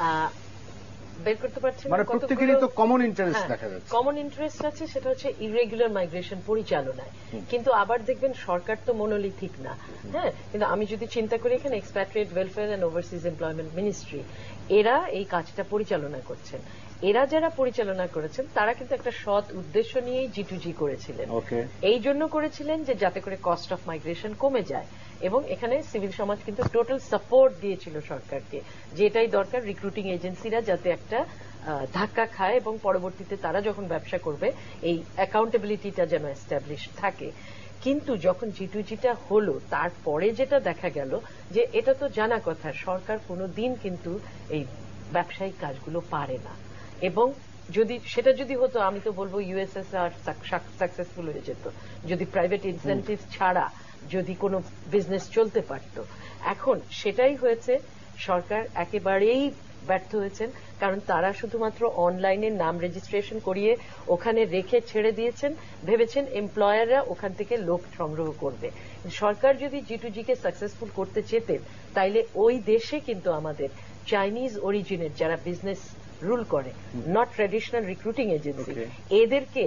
বের করতে পারছি না, মানে প্রত্যেকেরই তো কমন ইন্টারেস্ট দেখা যাচ্ছে। কমন ইন্টারেস্ট আছে, সেটা হচ্ছে ইরেগুলার মাইগ্রেশন পরিচালনায়। কিন্তু আবার দেখবেন সরকার তো মনোলিথিক না, হ্যাঁ। কিন্তু আমি যদি চিন্তা করি, এখানে expatriate welfare and overseas employment ministry, এরা এই কাজটা পরিচালনা করছেন। এরা যারা পরিচালনা করেছেন তারা কিন্তু একটা সৎ উদ্দেশ্য নিয়েই G2G করেছিলেন। এই জন্য করেছিলেন যে যাতে করে কস্ট অফ মাইগ্রেশন কমে যায়, এবং এখানে সিভিল সমাজ কিন্তু টোটাল সাপোর্ট দিয়েছিল সরকারকে, যে এটাই দরকার, রিক্রুটিং এজেন্সিরা যাতে একটা ধাক্কা খায় এবং পরবর্তীতে তারা যখন ব্যবসা করবে এই অ্যাকাউন্টেবিলিটিটা যেন এস্টাবলিশ থাকে। কিন্তু যখন G2Gটা হলো, তারপরে যেটা দেখা গেল যে এটা তো জানা কথা, সরকার কোনোদিন কিন্তু এই ব্যবসায়িক কাজগুলো পারে না, এবং সেটা যদি হতো, আমি তো বলবো USSR সাকসেসফুল হয়ে যেত যদি প্রাইভেট ইনসেন্টিভ ছাড়া যদি কোনো বিজনেস চলতে পারত। এখন সেটাই হয়েছে, সরকার একেবারেই ব্যর্থ হয়েছেন, কারণ তারা শুধুমাত্র অনলাইনে নাম রেজিস্ট্রেশন করিয়ে ওখানে রেখে ছেড়ে দিয়েছেন, ভেবেছেন এমপ্লয়াররা ওখান থেকে লোক সংগ্রহ করবে। সরকার যদি G2Gকে সাকসেসফুল করতে চেতেন, তাইলে ওই দেশে কিন্তু আমাদের চাইনিজ অরিজিনের যারা বিজনেস রুল করে, নট ট্র্যাডিশনাল রিক্রুটিং এজেন্সি, এদেরকে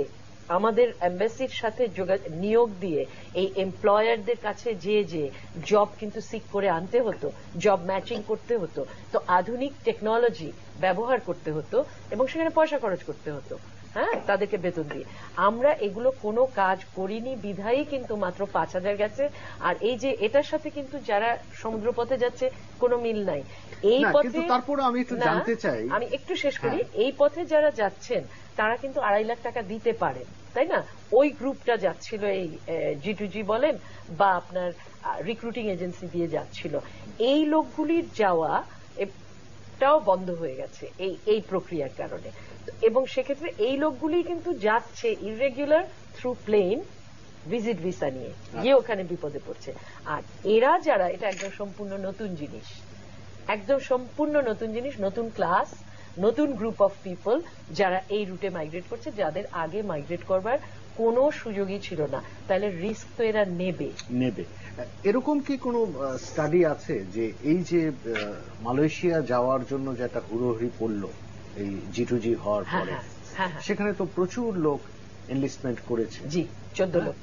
আমাদের এমবাসির সাথে নিয়োগ দিয়ে এই এমপ্লয়ারদের কাছে যে জব কিন্তু সিক করে আনতে হতো, জব ম্যাচিং করতে হতো, তো আধুনিক টেকনোলজি ব্যবহার করতে হতো এবং সেখানে পয়সা খরচ করতে হতো, হ্যাঁ, তাদেরকে বেতন দিয়ে। আমরা এগুলো কোনো কাজ করিনি বিধায়ী কিন্তু মাত্র 5,000 গেছে। আর এই যে এটার সাথে কিন্তু যারা সমুদ্রপথে যাচ্ছে কোনো মিল নাই। এই পথে তারপর আমি একটু জানতে চাই, আমি একটু শেষ করি, এই পথে যারা যাচ্ছেন তারা কিন্তু 2.5 লাখ টাকা দিতে পারেন, তাই না? ওই গ্রুপটা যাচ্ছিল এই G2G বলেন বা আপনার রিক্রুটিং এজেন্সি দিয়ে যাচ্ছিল। এই লোকগুলির যাওয়া এটাও বন্ধ হয়ে গেছে এই প্রক্রিয়ার কারণে। এবং সেক্ষেত্রে এই লোকগুলি কিন্তু যাচ্ছে irregular through plane visit visa নিয়ে গিয়ে ওখানে বিপদে পড়ছে। আর এরা যারা, এটা একদম সম্পূর্ণ নতুন জিনিস, একদম সম্পূর্ণ নতুন জিনিস, নতুন ক্লাস, নতুন গ্রুপ অফ পিপল যারা এই রুটে মাইগ্রেট করছে, যাদের আগে মাইগ্রেট করবার কোনো সুযোগই ছিল না। তাহলে রিস্ক তো এরা নেবে। এরকম কি কোনো স্টাডি আছে যে এই যে মালয়েশিয়া যাওয়ার জন্য যে একটা হুড়োহুড়ি পড়লো এই G2G হওয়ার পরে, সেখানে তো প্রচুর লোক এনলিস্টমেন্ট করেছে? জি, 14 লক্ষ।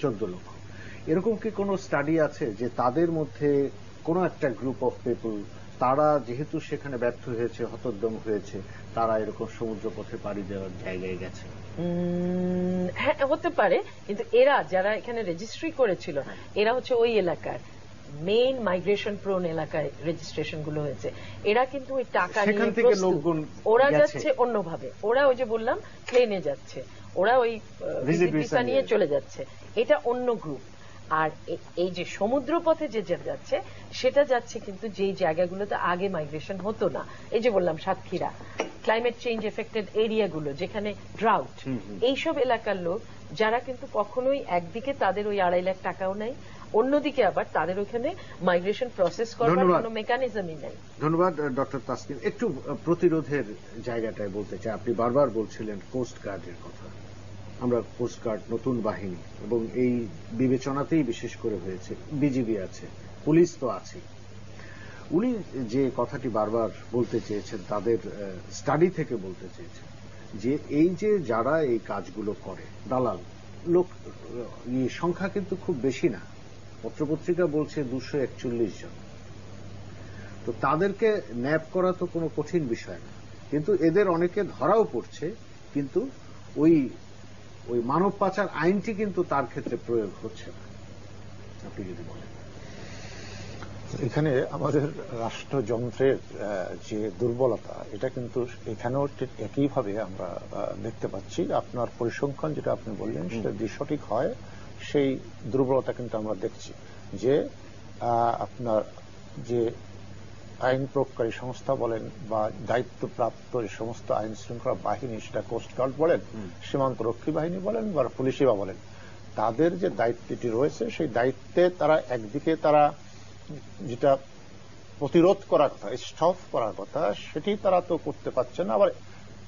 এরকম কি কোনো স্টাডি আছে যে তাদের মধ্যে কোনো একটা গ্রুপ অফ পিপল, তারা যেহেতু সেখানে ব্যর্থ হয়েছে, হতোদ্যম হয়েছে, তারা এরকম সমুদ্র পথে পাড়ি দেওয়ার জায়গায় গেছে? হ্যাঁ, হতে পারে, কিন্তু এরা যারা এখানে রেজিস্ট্রি করেছিল এরা হচ্ছে ওই এলাকার মেইন মাইগ্রেশন প্রোন এলাকায় রেজিস্ট্রেশন গুলো হয়েছে। এরা কিন্তু ওই টাকা নিয়ে প্রস্তুত, ওরা যাচ্ছে অন্যভাবে, ওরা ওই যে বললাম প্লেনে যাচ্ছে, ওরা ওই ভিসা নিয়ে চলে যাচ্ছে, এটা অন্য গ্রুপ। আর এই যে সমুদ্র পথে যে যাচ্ছে সেটা যাচ্ছে কিন্তু যেই জায়গাগুলোতে আগে মাইগ্রেশন হতো না, এই যে বললাম সাতক্ষীরা, ক্লাইমেট চেঞ্জ এফেক্টেড এরিয়াগুলো যেখানে ড্রাউট, এইসব এলাকার লোক যারা কিন্তু কখনোই একদিকে তাদের ওই 2.5 লাখ টাকাও নেই, অন্যদিকে আবার তাদের ওখানে মাইগ্রেশন প্রসেস করার কোনো মেকানিজমই নেই। ধন্যবাদ ডক্টর তাসকিন। একটু প্রতিরোধের জায়গাটায় বলতে চাই, আপনি বারবার বলছিলেন কোস্ট গার্ডের কথা। আমরা কোস্ট গার্ড নতুন বাহিনী এবং এই বিবেচনাতেই বিশেষ করে হয়েছে, বিজিবি আছে, পুলিশ তো আছে। উনি যে কথাটি বারবার বলতে চেয়েছেন, তাদের স্টাডি থেকে বলতে চেয়েছেন যে এই যে যারা এই কাজগুলো করে দালাল লোক, সংখ্যা কিন্তু খুব বেশি না, পত্রপত্রিকা বলছে 241 জন। তো তাদেরকে ন্যাপ করা তো কোনো কঠিন বিষয় না, কিন্তু এদের অনেকে ধরাও পড়ছে, কিন্তু ওই মানব পাচার আইনটি কিন্তু তার ক্ষেত্রে প্রয়োগ হচ্ছে না। আপনি যদি বলেন। এখানে আমাদের রাষ্ট্রযন্ত্রের যে দুর্বলতা, এটা কিন্তু এখানেও একইভাবে আমরা দেখতে পাচ্ছি। আপনার পরিসংখ্যান যেটা আপনি বললেন সেটা যদি সঠিক হয়, সেই দুর্বলতা কিন্তু আমরা দেখছি যে আপনার যে আইন প্রয়োগকারী সংস্থা বলেন বা দায়িত্বপ্রাপ্ত যে সমস্ত আইন শৃঙ্খলা বাহিনী, সেটা কোস্টগার্ড বলেন, সীমান্ত রক্ষী বাহিনী বলেন বা পুলিশ সেবা বলেন, তাদের যে দায়িত্বটি রয়েছে সেই দায়িত্বে তারা একদিকে তারা যেটা প্রতিরোধ করার কথা, স্টপ করার কথা, সেটি তারা তো করতে পারছে না। আবার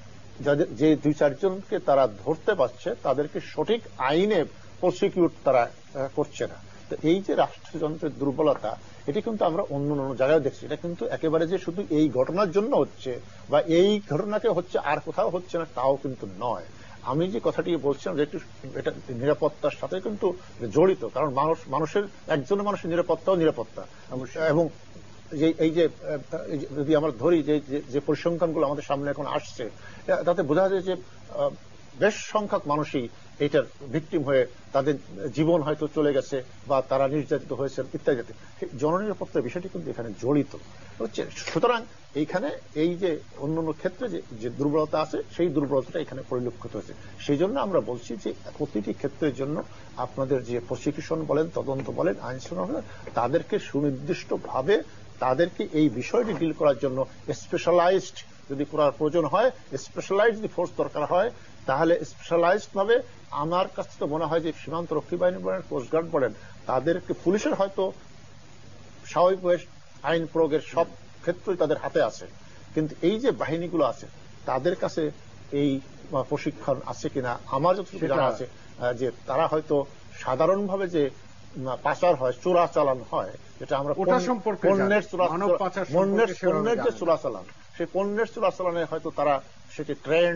যে 2-4 জনকে তারা ধরতে পারছে তাদেরকে সঠিক আইনে প্রসিকিউট তারা করছে না। তো এই যে রাষ্ট্রযন্ত্রের দুর্বলতা, এটি কিন্তু আমরা অন্য অন্য জায়গায় দেখছি। এটা কিন্তু একেবারে যে শুধু এই ঘটনার জন্য হচ্ছে বা এই ঘটনাকে হচ্ছে আর কোথাও হচ্ছে না, তাও কিন্তু নয়। আমি যে কথাটি বলছিলাম যে একটু এটা নিরাপত্তার সাথে কিন্তু জড়িত, কারণ মানুষের একজন মানুষের নিরাপত্তাও নিরাপত্তা। এবং এই যে যদি আমরা ধরি যে পরিসংখ্যানগুলো আমাদের সামনে এখন আসছে, তাতে বোঝা যায় যে বেশ সংখ্যক মানুষই এটার ভিকটিম হয়ে তাদের জীবন হয়তো চলে গেছে বা তারা নির্যাতিত হয়েছে ইত্যাদি। জননিরাপত্তার বিষয়টি কিন্তু এখানে জড়িত হচ্ছে। সুতরাং এইখানে এই যে অন্যান্য ক্ষেত্রে যে দুর্বলতা আছে, সেই দুর্বলতাটা এখানে পরিলক্ষিত হয়েছে। সেই জন্য আমরা বলছি যে প্রতিটি ক্ষেত্রের জন্য আপনাদের যে প্রসিকিউশন বলেন, তদন্ত বলেন, আইন শৃঙ্খলা, তাদেরকে সুনির্দিষ্টভাবে তাদেরকে এই বিষয়টি ডিল করার জন্য স্পেশালাইজড যদি করার প্রয়োজন হয়, স্পেশালাইজড যদি ফোর্স দরকার হয়, তাহলে স্পেশালাইজড ভাবে আমার কাছে তো মনে হয় যে সীমান্ত রক্ষী বাহিনী বলেন, কোস্টগার্ড বলেন, তাদেরকে পুলিশের হয়তো স্বাভাবিক আইন প্রয়োগের সব ক্ষেত্রই তাদের হাতে আছে, কিন্তু এই যে বাহিনীগুলো আছে তাদের কাছে এই প্রশিক্ষণ আছে কিনা আমার যতটুকু জানা আছে যে তারা হয়তো সাধারণভাবে যে পাচার হয়, চোরাচালান হয়, যেটা আমরা পণ্যের যে চোরাচালান, সেই পণ্যের চোরাচালানে হয়তো তারা সেটি ট্রেন্ড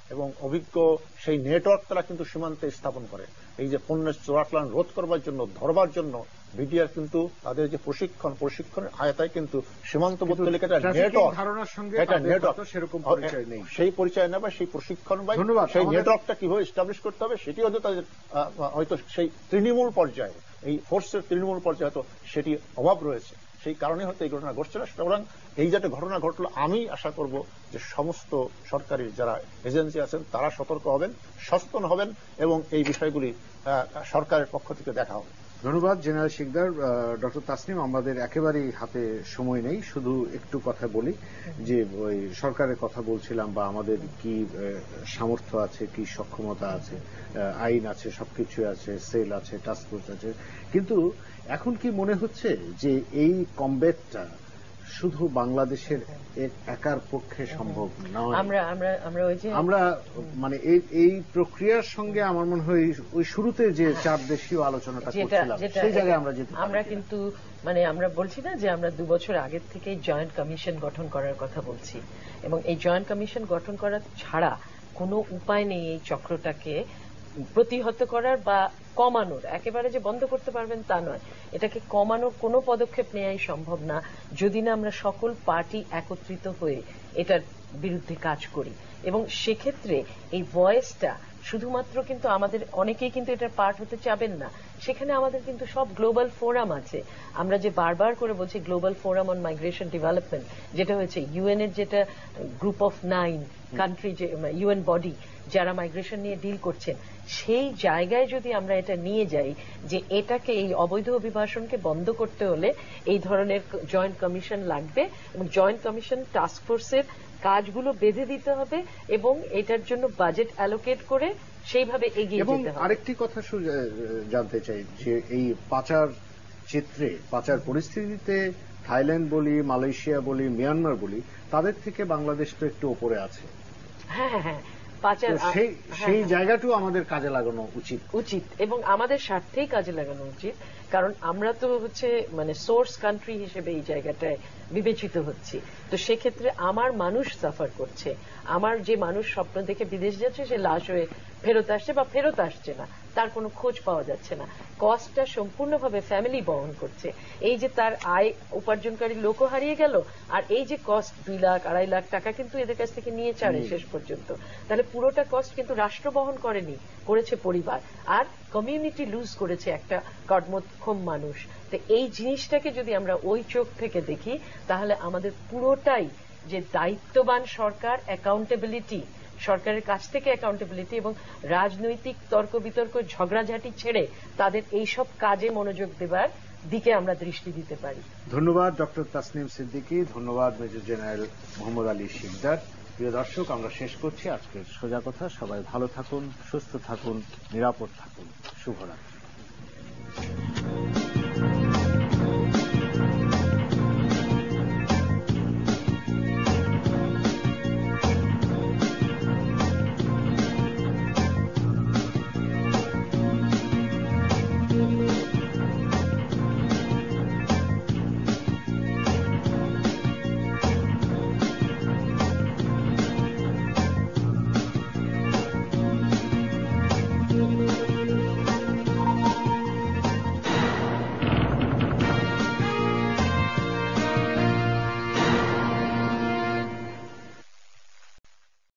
এবং অভিজ্ঞ সেই নেটওয়ার্ক তারা কিন্তু সীমান্তে স্থাপন করে। এই যে পণ্যের চোরাচালান রোধ করবার জন্য, ধরবার জন্য বিডিআর কিন্তু তাদের যে প্রশিক্ষণের আয়তায় কিন্তু সীমান্তবর্তী এলাকাটা নেটওয়ার্ক, ধারণার সঙ্গে এটা নেটওয়ার্ক সেরকম পরিচয় নেই, সেই পরিচয় নেই বা সেই প্রশিক্ষণ বা সেই নেটওয়ার্কটা কিভাবে এস্টাবলিশ করতে হবে সেটি হয়তো তাদের হয়তো সেই তৃণমূল পর্যায়ে, এই ফোর্সের তৃণমূল পর্যায়ে হয়তো সেটি অভাব রয়েছে। সেই কারণে হয়তো এই ঘটনা ঘটছে না। সুতরাং এই যে ঘটনা ঘটলো, আমি আশা করব যে সমস্ত সরকারি যারা এজেন্সি আছেন তারা সতর্ক হবেন, সচেতন হবেন এবং এই বিষয়গুলি সরকারের পক্ষ থেকে দেখা হবে। ধন্যবাদ জেনারেল শিকদার। ডক্টর তাসনিম, আমাদের একেবারেই হাতে সময় নেই, শুধু একটু কথা বলি যে ওই সরকারের কথা বলছিলাম বা আমাদের কি সামর্থ্য আছে, কি সক্ষমতা আছে, আইন আছে, সবকিছু আছে, সেল আছে, টাস্কফোর্স আছে, কিন্তু এখন কি মনে হচ্ছে যে এই কমব্যাটটা শুধু বাংলাদেশের একার পক্ষে সম্ভব নয়? আমরা মানে এই প্রক্রিয়ার সঙ্গে আমার মনে হয় ওই শুরুতে যে 4 দেশীয় আলোচনাটা করছিলাম সেই জায়গায় আমরা যেতে পারি। আমরা কিন্তু মানে আমরা বলছি না যে আমরা 2 বছর আগের থেকে জয়েন্ট কমিশন গঠন করার কথা বলছি, এবং এই জয়েন্ট কমিশন গঠন করা ছাড়া কোনো উপায় নেই এই চক্রটাকে প্রতিহত করার বা কমানোর। একেবারে যে বন্ধ করতে পারবেন তা নয়, এটাকে কমানোর কোনো পদক্ষেপ নেওয়াই সম্ভব না যদি না আমরা সকল পার্টি একত্রিত হয়ে এটার বিরুদ্ধে কাজ করি। এবং সেক্ষেত্রে এই ভয়েসটা শুধুমাত্র কিন্তু আমাদের অনেকেই কিন্তু এটার পার্ট হতে চাবেন না, সেখানে আমাদের কিন্তু সব গ্লোবাল ফোরাম আছে। আমরা যে বারবার করে বলছি global forum on migration development, যেটা হয়েছে ইউএন এর যেটা গ্রুপ অফ 9 কান্ট্রি, যে ইউএন বডি যারা মাইগ্রেশন নিয়ে ডিল করছেন, সেই জায়গায় যদি আমরা এটা নিয়ে যাই যে এটাকে, এই অবৈধ অভিবাসনকে বন্ধ করতে হলে এই ধরনের জয়েন্ট কমিশন লাগবে এবং জয়েন্ট কমিশন টাস্কফোর্সের কাজগুলো বেঁধে দিতে হবে এবং এটার জন্য বাজেট অ্যালোকেট করে সেইভাবে এগিয়ে যেতে হবে। আরেকটি কথা জানতে চাই যে এই পাচার চিত্রে, পাচার পরিস্থিতিতে থাইল্যান্ড বলি, মালয়েশিয়া বলি, মিয়ানমার বলি, তাদের থেকে বাংলাদেশ তো একটু উপরে আছে। হ্যাঁ হ্যাঁ হ্যাঁ, পাচার সেই জায়গাটাও আমাদের কাজে লাগানো উচিত এবং আমাদের স্বার্থেই কাজে লাগানো উচিত, কারণ আমরা তো হচ্ছে মানে সোর্স কান্ট্রি হিসেবে এই জায়গাটায় বিবেচিত হচ্ছি। তো সেক্ষেত্রে আমার মানুষ সাফার করছে, আমার যে মানুষ স্বপ্ন দেখে বিদেশ যাচ্ছে সে লাশ হয়ে ফেরত আসছে বা ফেরত আসছে না, তার কোনো খোঁজ পাওয়া যাচ্ছে না। কস্টটা সম্পূর্ণভাবে ফ্যামিলি বহন করছে। এই যে তার আয় উপার্জনকারী লোকও হারিয়ে গেল, আর এই যে কস্ট 2 লাখ 2.5 লাখ টাকা কিন্তু এদের কাছ থেকে নিয়ে ছাড়ে শেষ পর্যন্ত, তাহলে পুরোটা কস্ট কিন্তু রাষ্ট্র বহন করেনি, করেছে পরিবার, আর কমিউনিটি লুজ করেছে একটা কর্মক্ষম মানুষ। তো এই জিনিসটাকে যদি আমরা ওই চোখ থেকে দেখি তাহলে আমাদের পুরোটাই যে দায়িত্ববান সরকার, অ্যাকাউন্টেবিলিটি, সরকারের কাছ থেকে অ্যাকাউন্টেবিলিটি এবং রাজনৈতিক তর্ক বিতর্ক ঝগড়াঝাটি ছেড়ে তাদের এইসব কাজে মনোযোগ দেবার দিকে আমরা দৃষ্টি দিতে পারি। ধন্যবাদ ডক্টর তাসনিম সিদ্দিকী, ধন্যবাদ মেজর জেনারেল মোহাম্মদ আলী শিকদার। প্রিয় দর্শক, আমরা শেষ করছি আজকের সোজা কথা। সবাই ভালো থাকুন, সুস্থ থাকুন, নিরাপদ থাকুন। শুভরাত্রি।